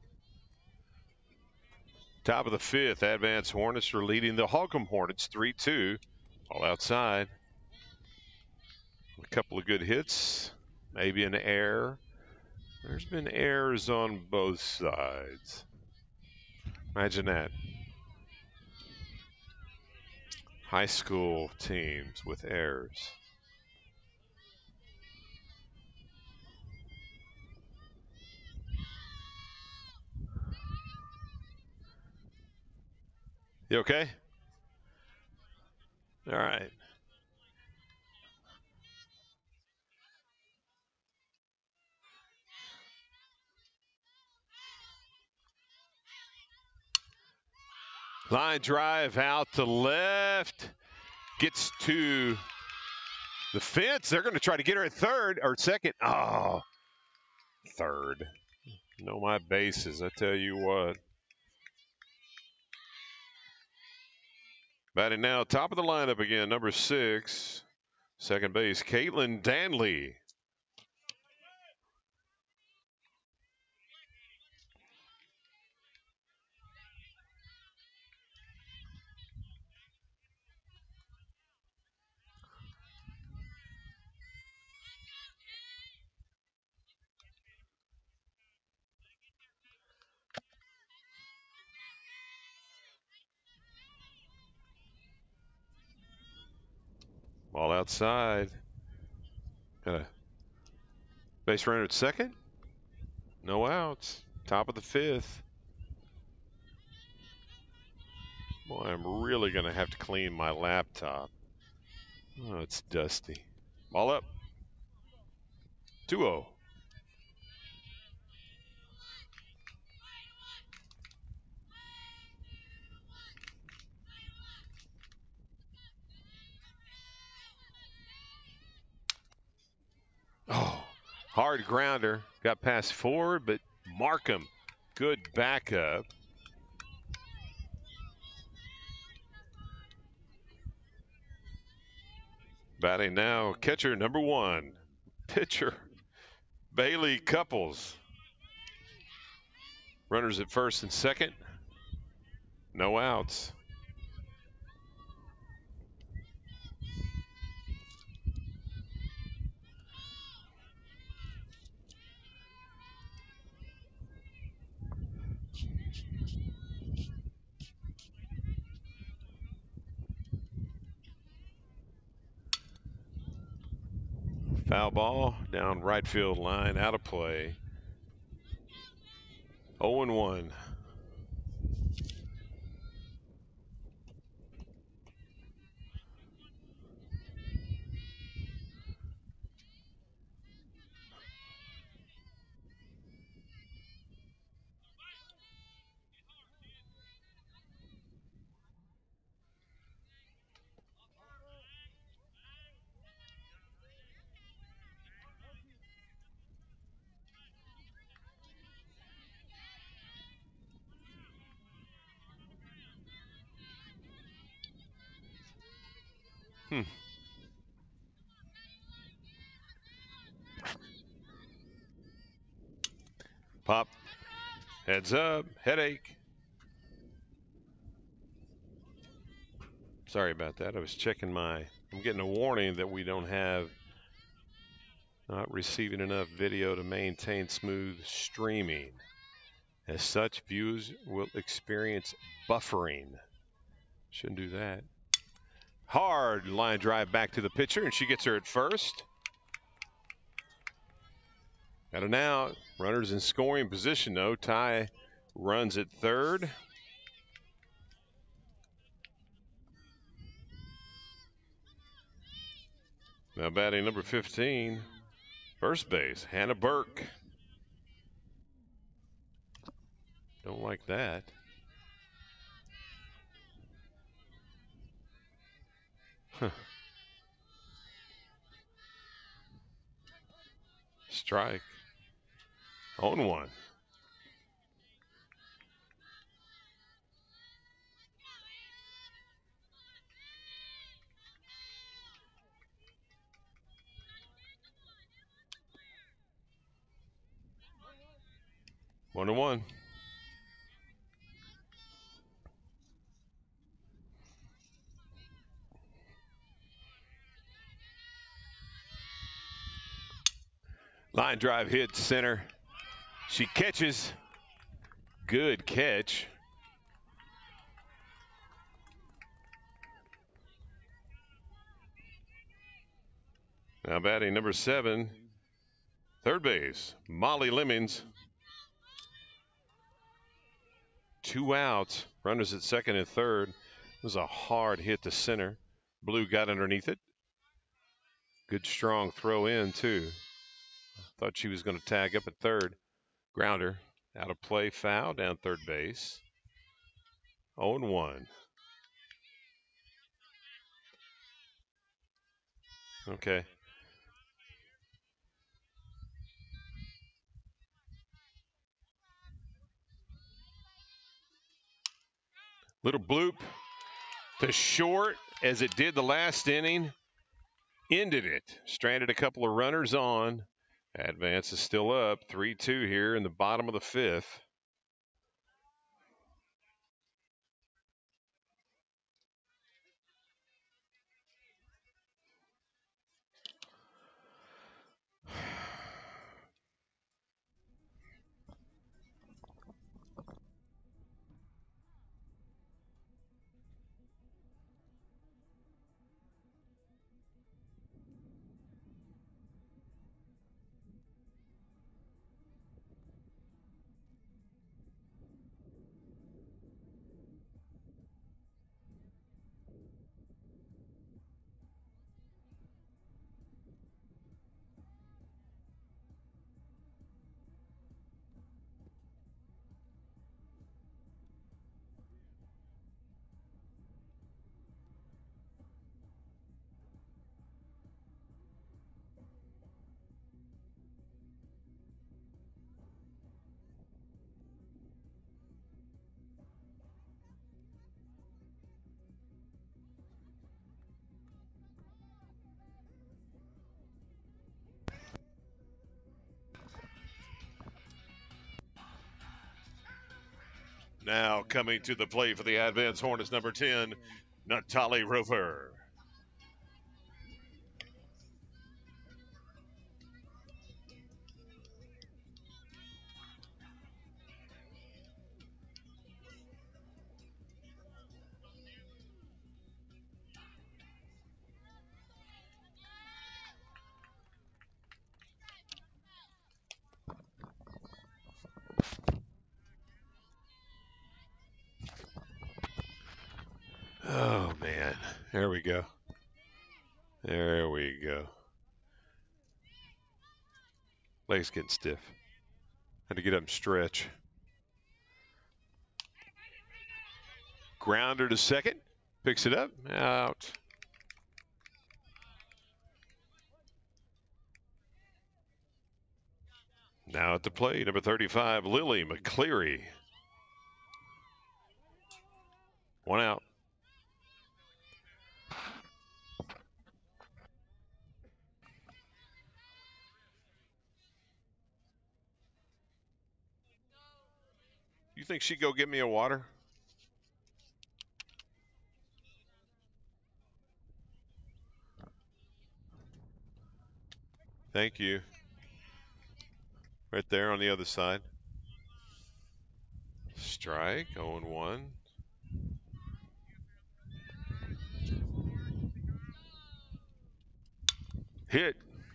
Top of the fifth, Advance Hornets are leading the Holcomb Hornets 3-2. All outside. A couple of good hits, maybe an error. There's been errors on both sides. Imagine that. High school teams with errors. You okay? All right. Line drive out to left. Gets to the fence. They're going to try to get her at third or second. Oh, third. Know my bases, I tell you what. Batting now, top of the lineup again, number 6, second base, Caitlin Danley. Ball outside. Got a base runner at second. No outs. Top of the fifth. Boy, I'm really going to have to clean my laptop. Oh, it's dusty. Ball up. 2-0. Oh, hard grounder. Got past forward, but Markham, good backup. Batting now, catcher number 1. Pitcher, Bailey Couples. Runners at first and second. No outs. Foul ball down right field line, out of play. 0-1. Pop. Heads up. Headache. Sorry about that. I was checking I'm getting a warning that we don't have, not receiving enough video to maintain smooth streaming. As such, viewers will experience buffering. Shouldn't do that. Hard line drive back to the pitcher, and she gets her at first. Got an out. Runners in scoring position, though. Ty runs at third. Now batting number 15, first base, Hannah Burke. Don't like that. Strike. 0-1. 1-1. Line drive hit center. She catches. Good catch. Now batting number 7, third base, Molly Lemons. 2 outs. Runners at second and third. It was a hard hit to center. Blue got underneath it. Good strong throw in too. Thought she was going to tag up at third. Grounder out of play, foul down third base. 0-1. Okay. Little bloop to short as it did the last inning. Ended it. Stranded a couple of runners on. Advance is still up. 3-2 here in the bottom of the 5th. Now coming to the plate for the Advance Hornets, number 10, Natalie Rover. Oh, man. There we go. There we go. Legs getting stiff. Had to get up and stretch. Grounder to second. Picks it up. Out. Now at the plate, number 35, Lily McCleary. 1 out. You think she'd go get me a water? Thank you. Right there on the other side. Strike, 0-1. Hit.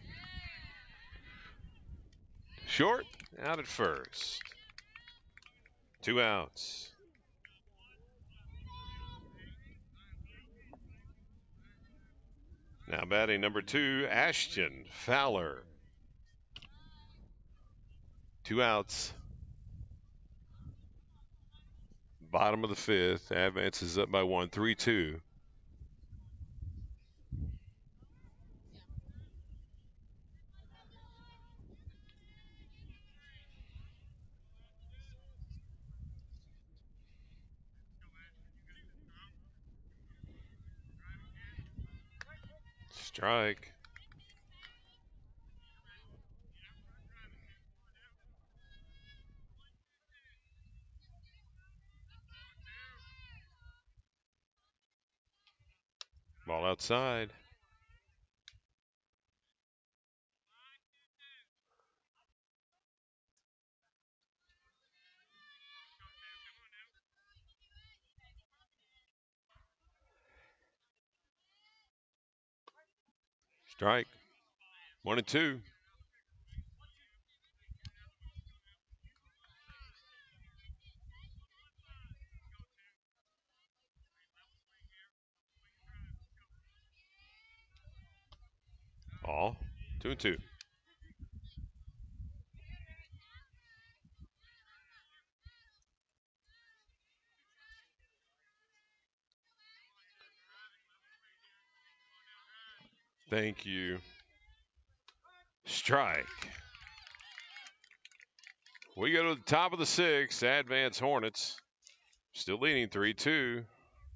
Short, out at first. 2 outs. Now batting number 2, Ashton Fowler. 2 outs. Bottom of the 5th. Advance is up by 1, 3-2. Strike. Ball outside. Strike. 1-2. Ball. 2-2. Thank you. Strike. We go to the top of the sixth. Advance Hornets. Still leading 3-2.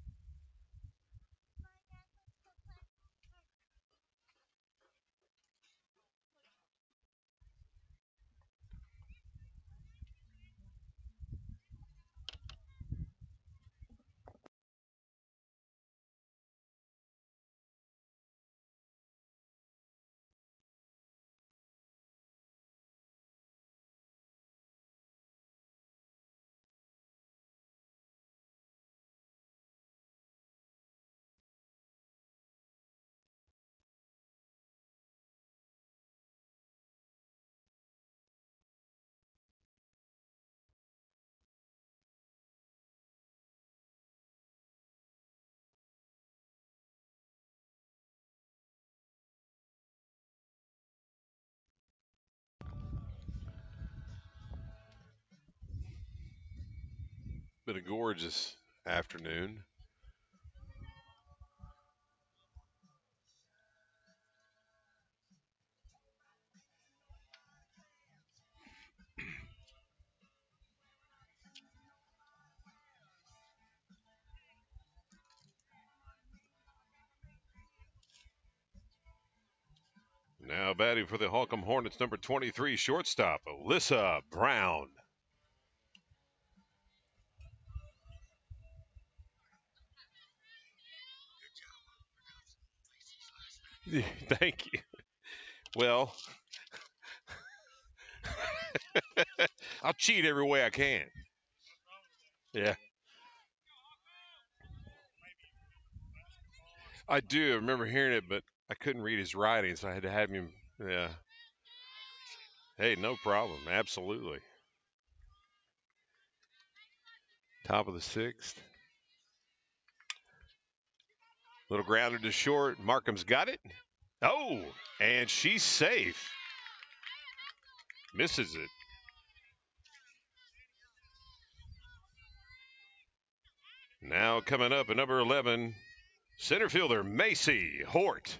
Been a gorgeous afternoon. Now batting for the Holcomb Hornets, number 23, shortstop, Alyssa Brown. Thank you. Well, I'll cheat every way I can. Yeah. I do. I remember hearing it, but I couldn't read his writing, so I had to have him. Yeah. Hey, no problem. Absolutely. Top of the sixth. Little grounder to short. Markham's got it. Oh, and she's safe. Misses it. Now coming up at number 11, center fielder Macy Hort.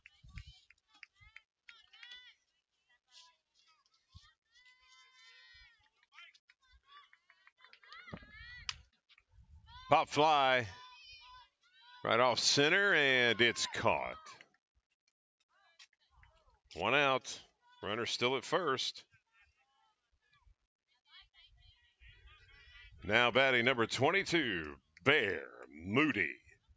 Pop fly right off center, and it's caught. 1 out. Runner still at first. Now batting number 22, Bear Moody.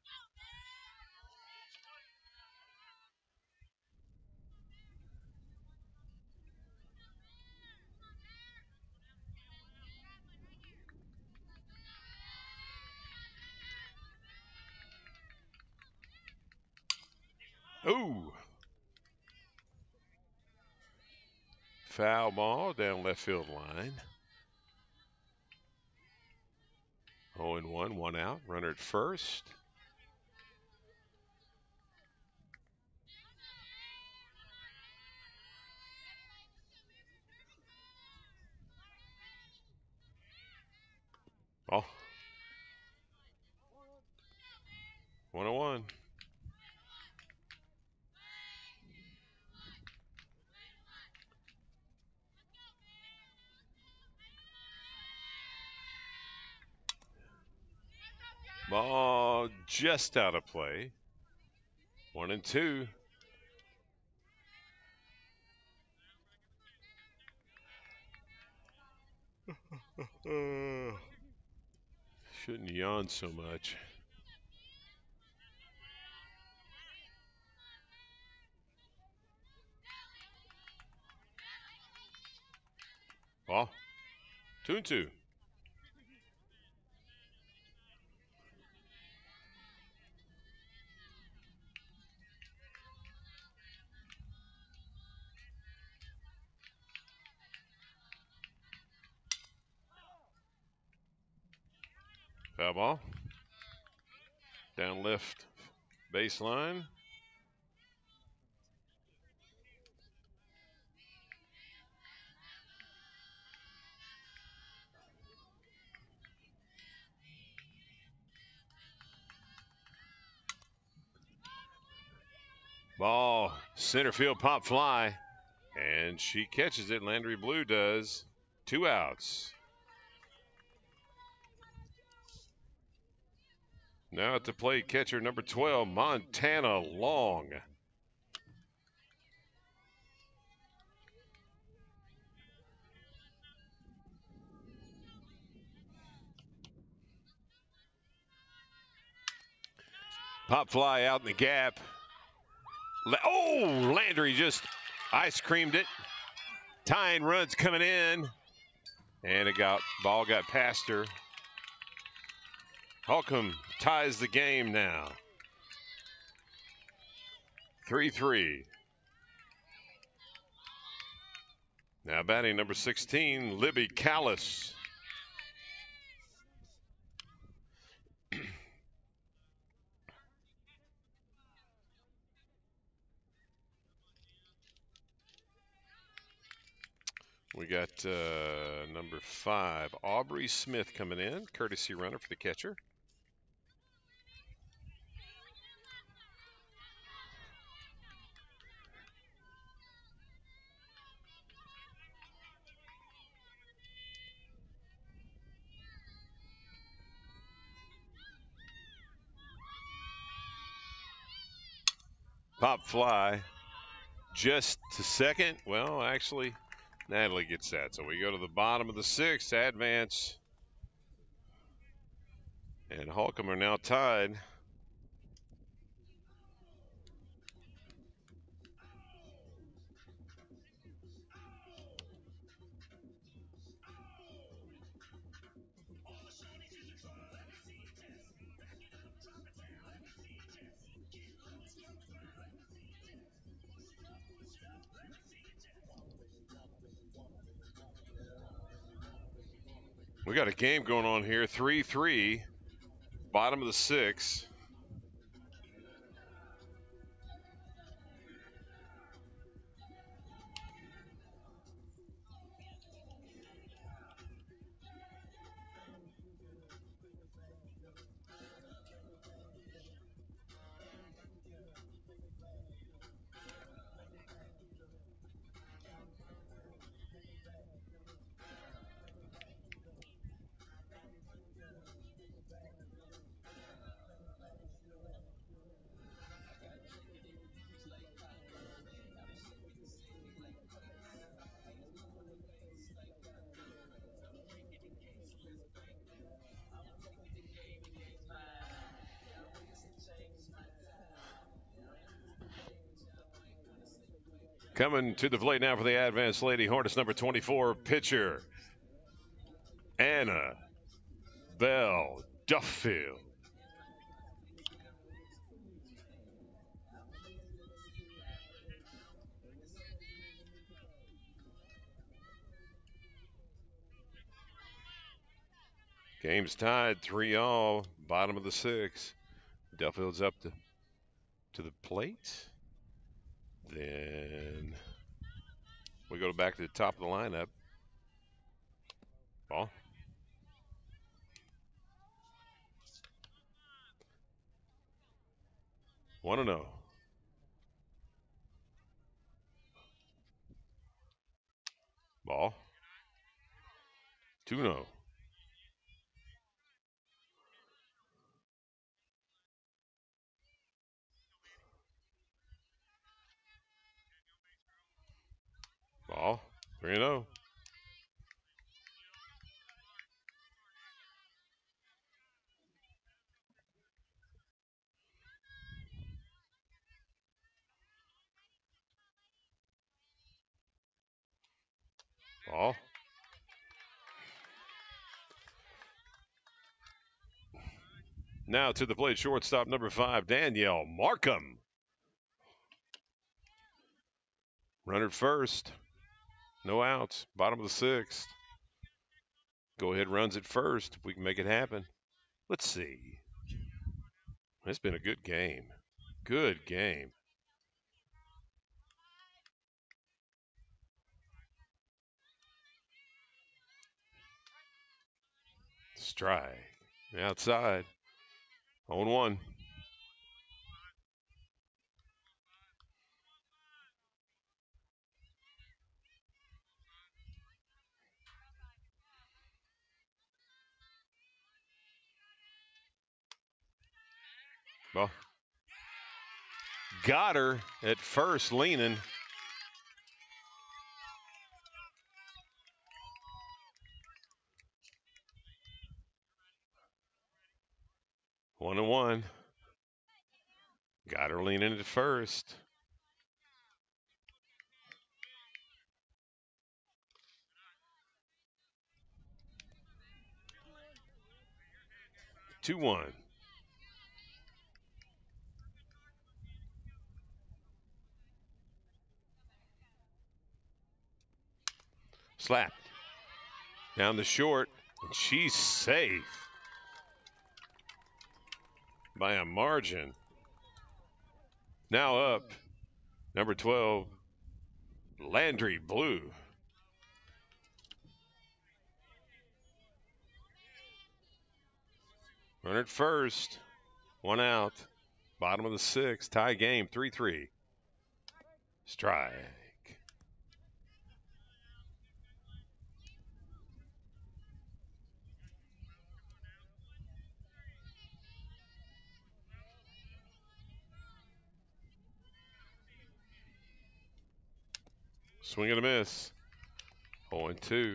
Ooh. Foul ball down left field line. 0-1, 1 out. Runner at first. Oh. 1-1. Ball just out of play. 1-2. Shouldn't yawn so much. Ball. 2-2. Foul ball. Down left baseline. Ball, center field pop fly, and she catches it. Landry Blue does. 2 outs. Now at the plate, catcher number 12, Montana Long. Pop fly out in the gap. Oh, Landry just ice creamed it. Tying runs coming in. And ball got past her. Holcomb ties the game now. 3-3. Now batting number 16, Libby Callis. We got number 5, Aubrey Smith coming in, courtesy runner for the catcher. Pop fly just to second. Well, actually, Natalie gets that. So we go to the bottom of the 6th, advance. And Holcomb are now tied. We got a game going on here, 3-3, bottom of the 6th. Coming to the plate now for the Advance Lady Hornets, number 24, pitcher, Anna Bell Duffield. Game's tied 3-all, bottom of the 6th. Duffield's up to the plate. Then we go back to the top of the lineup. Ball. One to 0. Ball. 2-0. Ball. 3-0. Ball. Now to the plate, shortstop number 5, Danielle Markham. Runner at first. No outs. Bottom of the 6th. Go ahead, runs at first. If we can make it happen. Let's see. It's been a good game. Good game. Strike. Outside. 0-1. Well, got her at first, leaning. One and one. Got her leaning at first. Two one. Slapped. Down the short, and she's safe by a margin. Now up, number 12, Landry Blue. Runner at first, 1 out. Bottom of the 6th, tie game, 3-3. Strike. Swing and a miss. 0-2.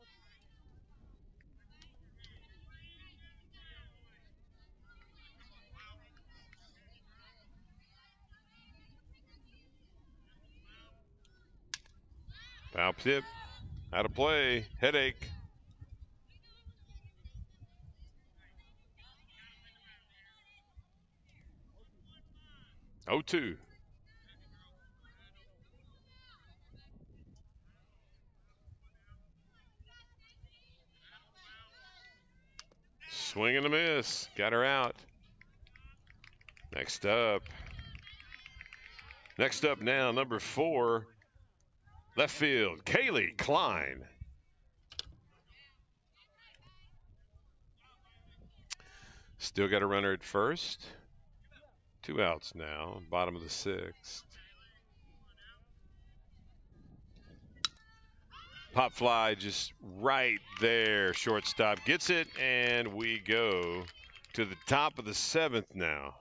Foul tip. Out of play. Headache. Oh, 2. Swing and a miss. Got her out. Next up now, number 4, left field, Kaylee Klein. Still got a runner at first. 2 outs now, bottom of the 6th. Pop fly just right there. Shortstop gets it, and we go to the top of the 7th now.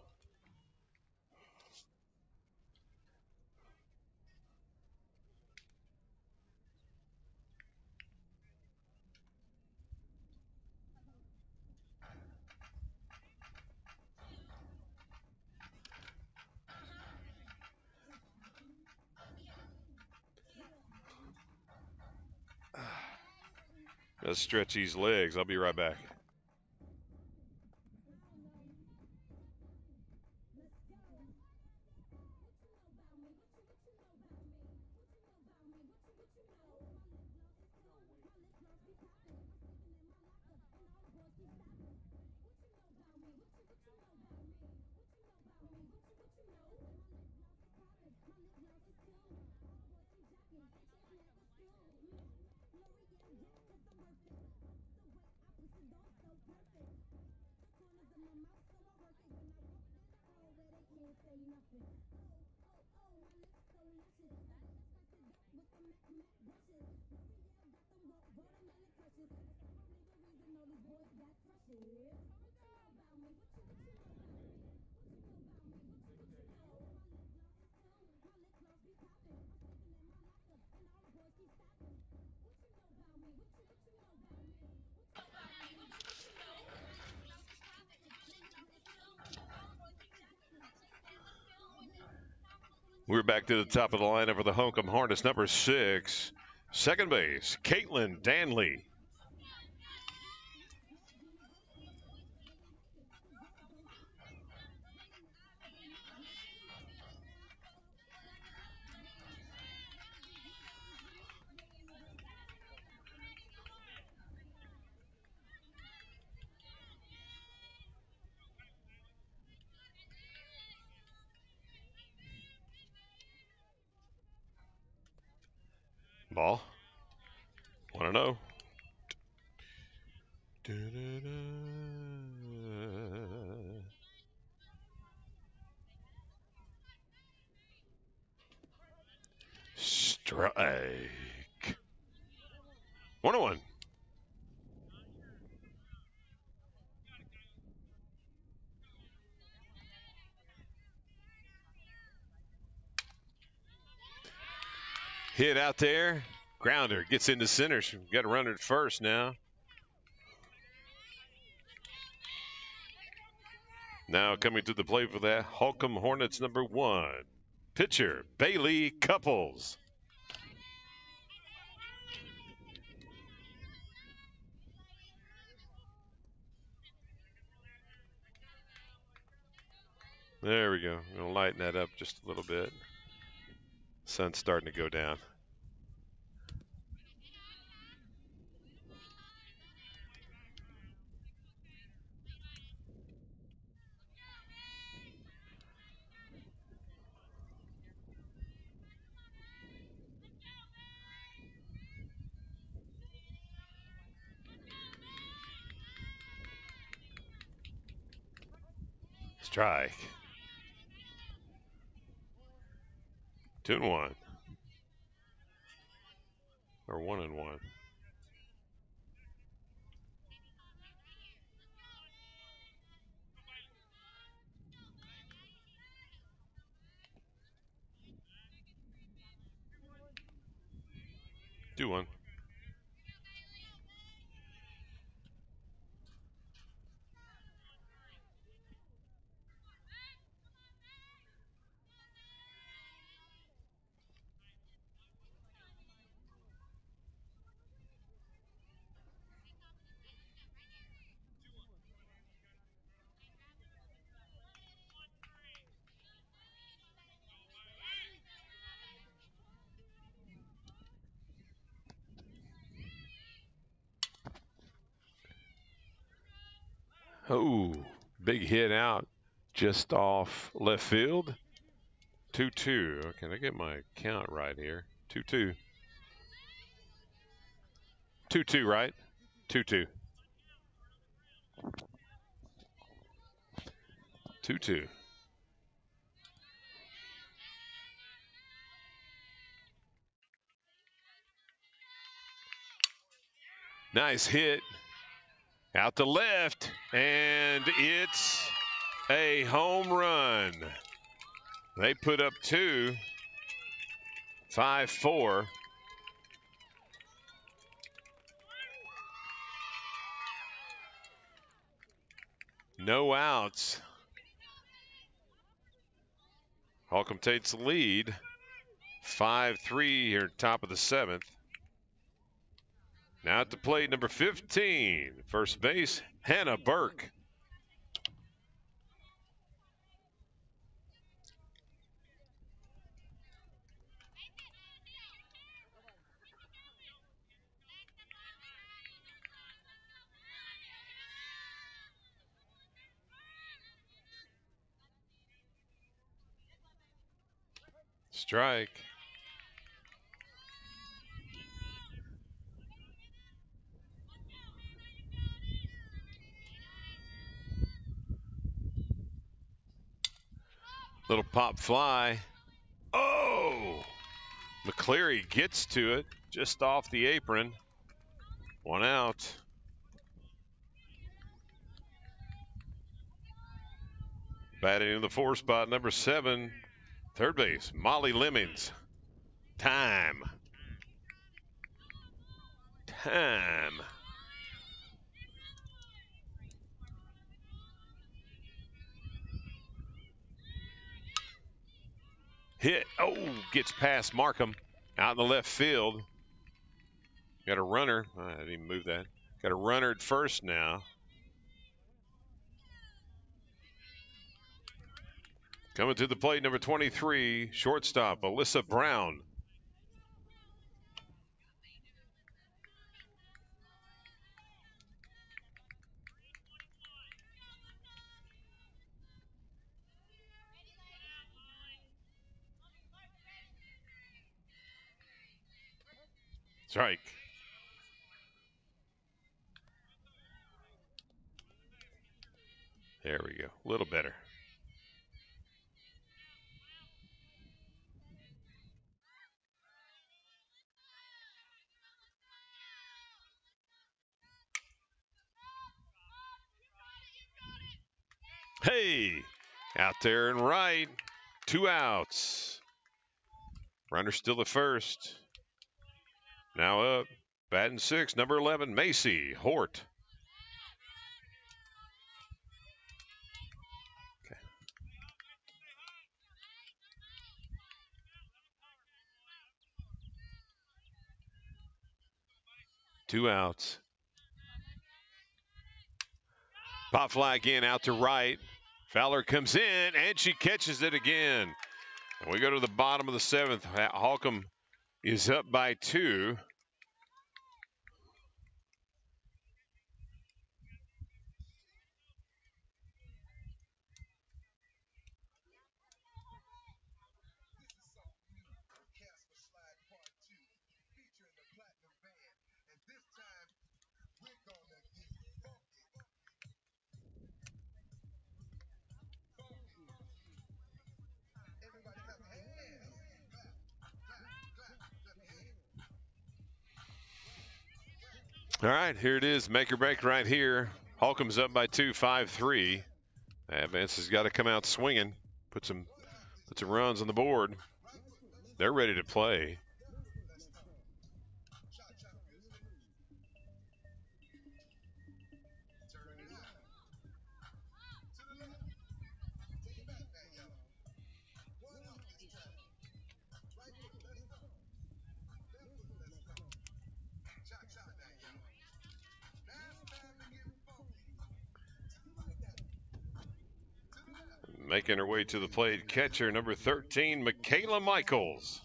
Let's stretch these legs. I'll be right back. We're back to the top of the lineup for the Holcomb Hornets, number 6, second base, Caitlin Danley. ball. 1-0. Strike. 1-1. Hit out there. Grounder gets into center. Got a runner at first now. Now coming to the plate for that Holcomb Hornets #1. Pitcher, Bailey Couples. There we go. I'm going to lighten that up just a little bit. Sun's starting to go down. Strike. 2-1. Or 1-1. Do one. Oh, big hit out just off left field. 2-2. Okay, can I get my count right here? 2-2. 2-2, right? 2-2. 2-2. Nice hit out the left, and it's a home run. They put up 2. 5-4. No outs. Holcomb takes the lead. 5-3 here, top of the 7th. Now at the plate, number 15, first base, Hannah Burke. Strike. Little pop fly. Oh! McCleary gets to it just off the apron. 1 out. Batting in the 4 spot, number 7, third base, Molly Lemmings. Time. Hit. Oh, gets past Markham out in the left field. Got a runner. I didn't even move that. Got a runner at first now. Coming to the plate, number 23, shortstop, Alyssa Brown. Strike. There we go. A little better. Hey, out there and right. 2 outs. Runner still at first. Now up. Batting 6, number 11, Macy Hort. Okay. 2 outs. Pop fly again out to right. Fowler comes in, and she catches it again. And we go to the bottom of the 7th. Holcomb is up by 2. All right, here it is. Make or break right here. Holcomb's up by 2, 5-3. Advance has got to come out swinging, put some runs on the board. They're ready to play. Making her way to the plate, catcher number 13, Michaela Michaels.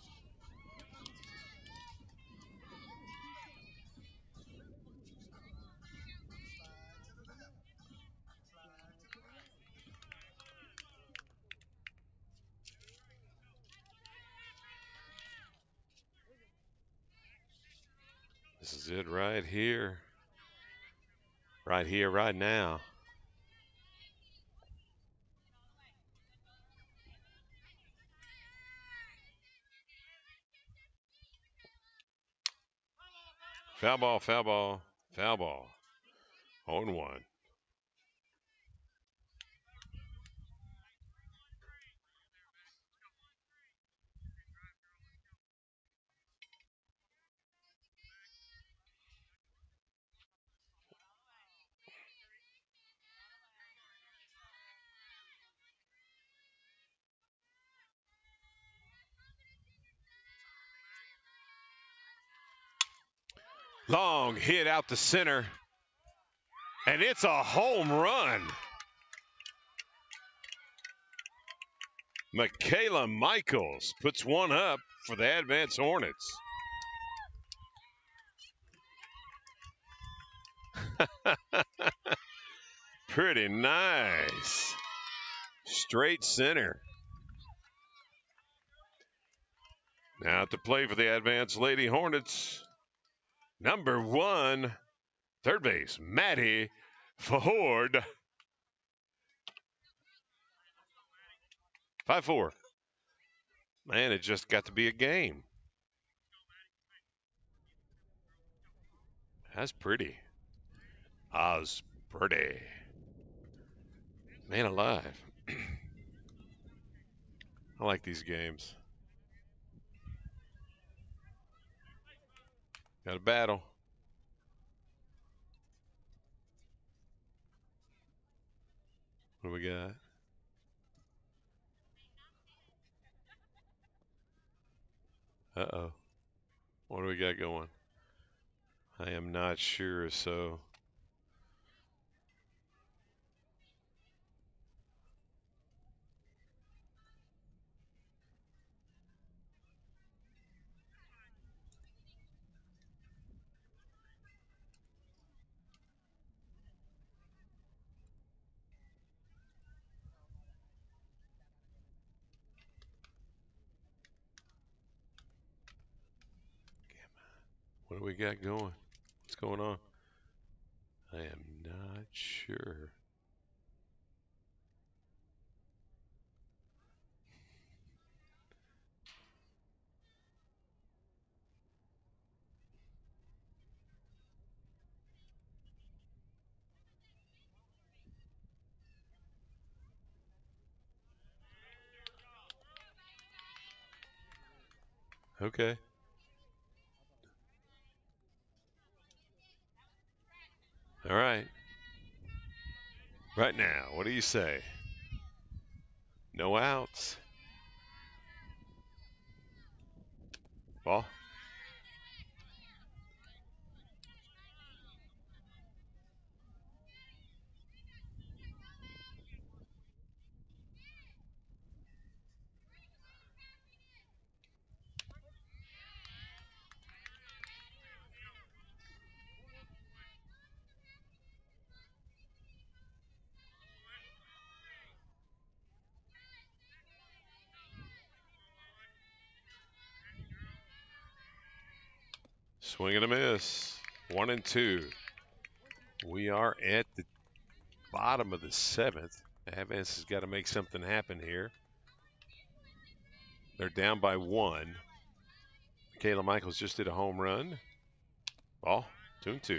This is it right here. Right here, right now. Foul ball, foul ball, foul ball. 0-1. Long hit out the center. And it's a home run. Michaela Michaels puts one up for the Advance Hornets. Pretty nice. Straight center. Now to play for the Advance Lady Hornets, number 1, third base, Maddie Ford. 5-4. Man, it just got to be a game. That's pretty. That's pretty. Man alive. I like these games. Got a battle. What do we got? Uh-oh. What do we got going? I am not sure, so... What do we got going? What's going on? I am not sure. Okay. All right. Right now, what do you say? No outs. Ball. Swing and a miss. 1-2. We are at the bottom of the 7th. Advance has got to make something happen here. They're down by 1. Michaela Michaels just did a home run. Ball. 2-2.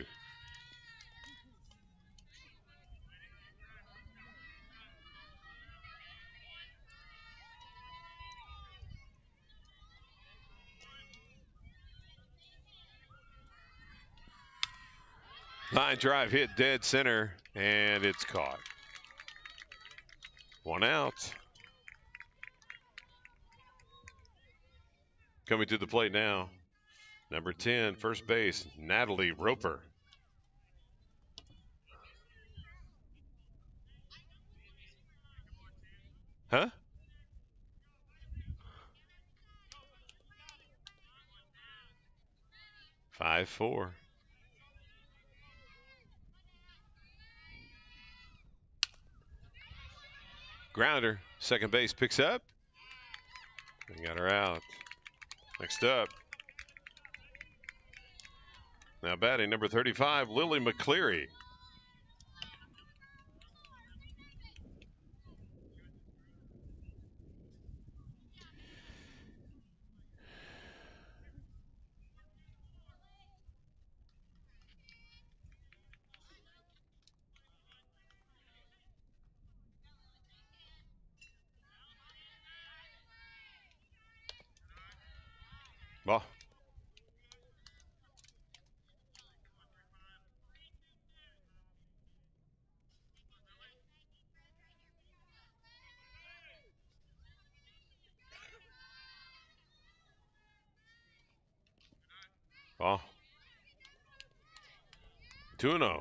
Line drive hit dead center, and it's caught. 1 out. Coming to the plate now, number 10, first base, Natalie Roper. Huh? Five, 4. Grounder, second base picks up. And got her out. Next up. Now batting number 35, Lily McCleary. Ball. Ball. 2-0.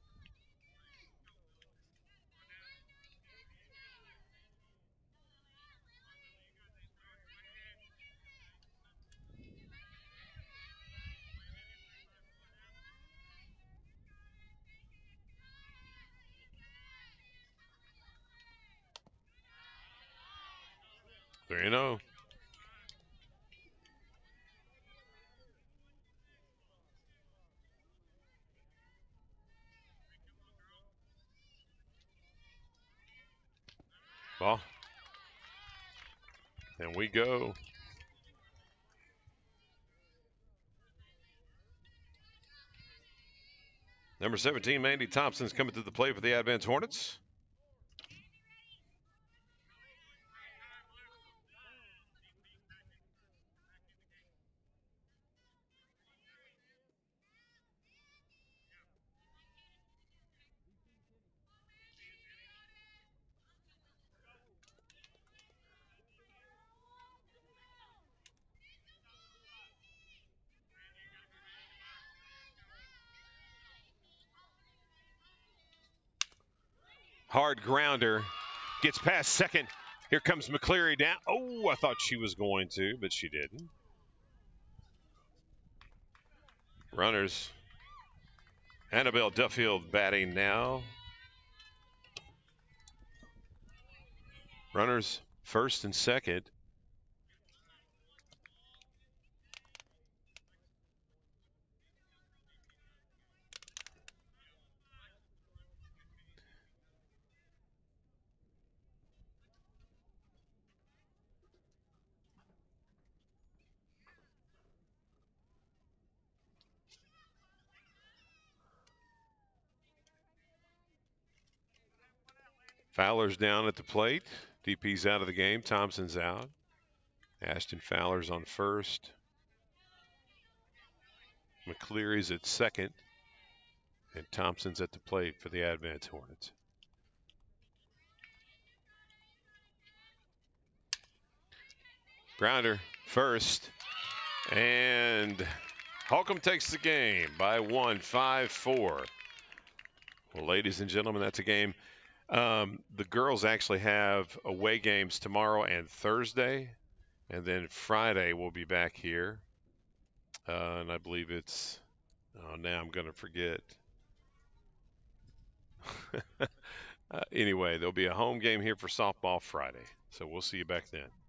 There you know. Ball. And we go. Number 17, Mandy Thompson's coming to the plate for the Advance Hornets. Hard grounder. Gets past second. Here comes McCleary down. Oh, I thought she was going to, but she didn't. Runners. Annabelle Duffield batting now. Runners first and second. Fowler's down at the plate. DP's out of the game. Thompson's out. Ashton Fowler's on first. McCleary's at second. And Thompson's at the plate for the Advance Hornets. Grounder first. And Holcomb takes the game by 1, 5-4. Well, ladies and gentlemen, that's a game. The girls actually have away games tomorrow and Thursday. And then Friday we'll be back here. And I believe it's, now I'm going to forget. Anyway, there'll be a home game here for softball Friday. So we'll see you back then.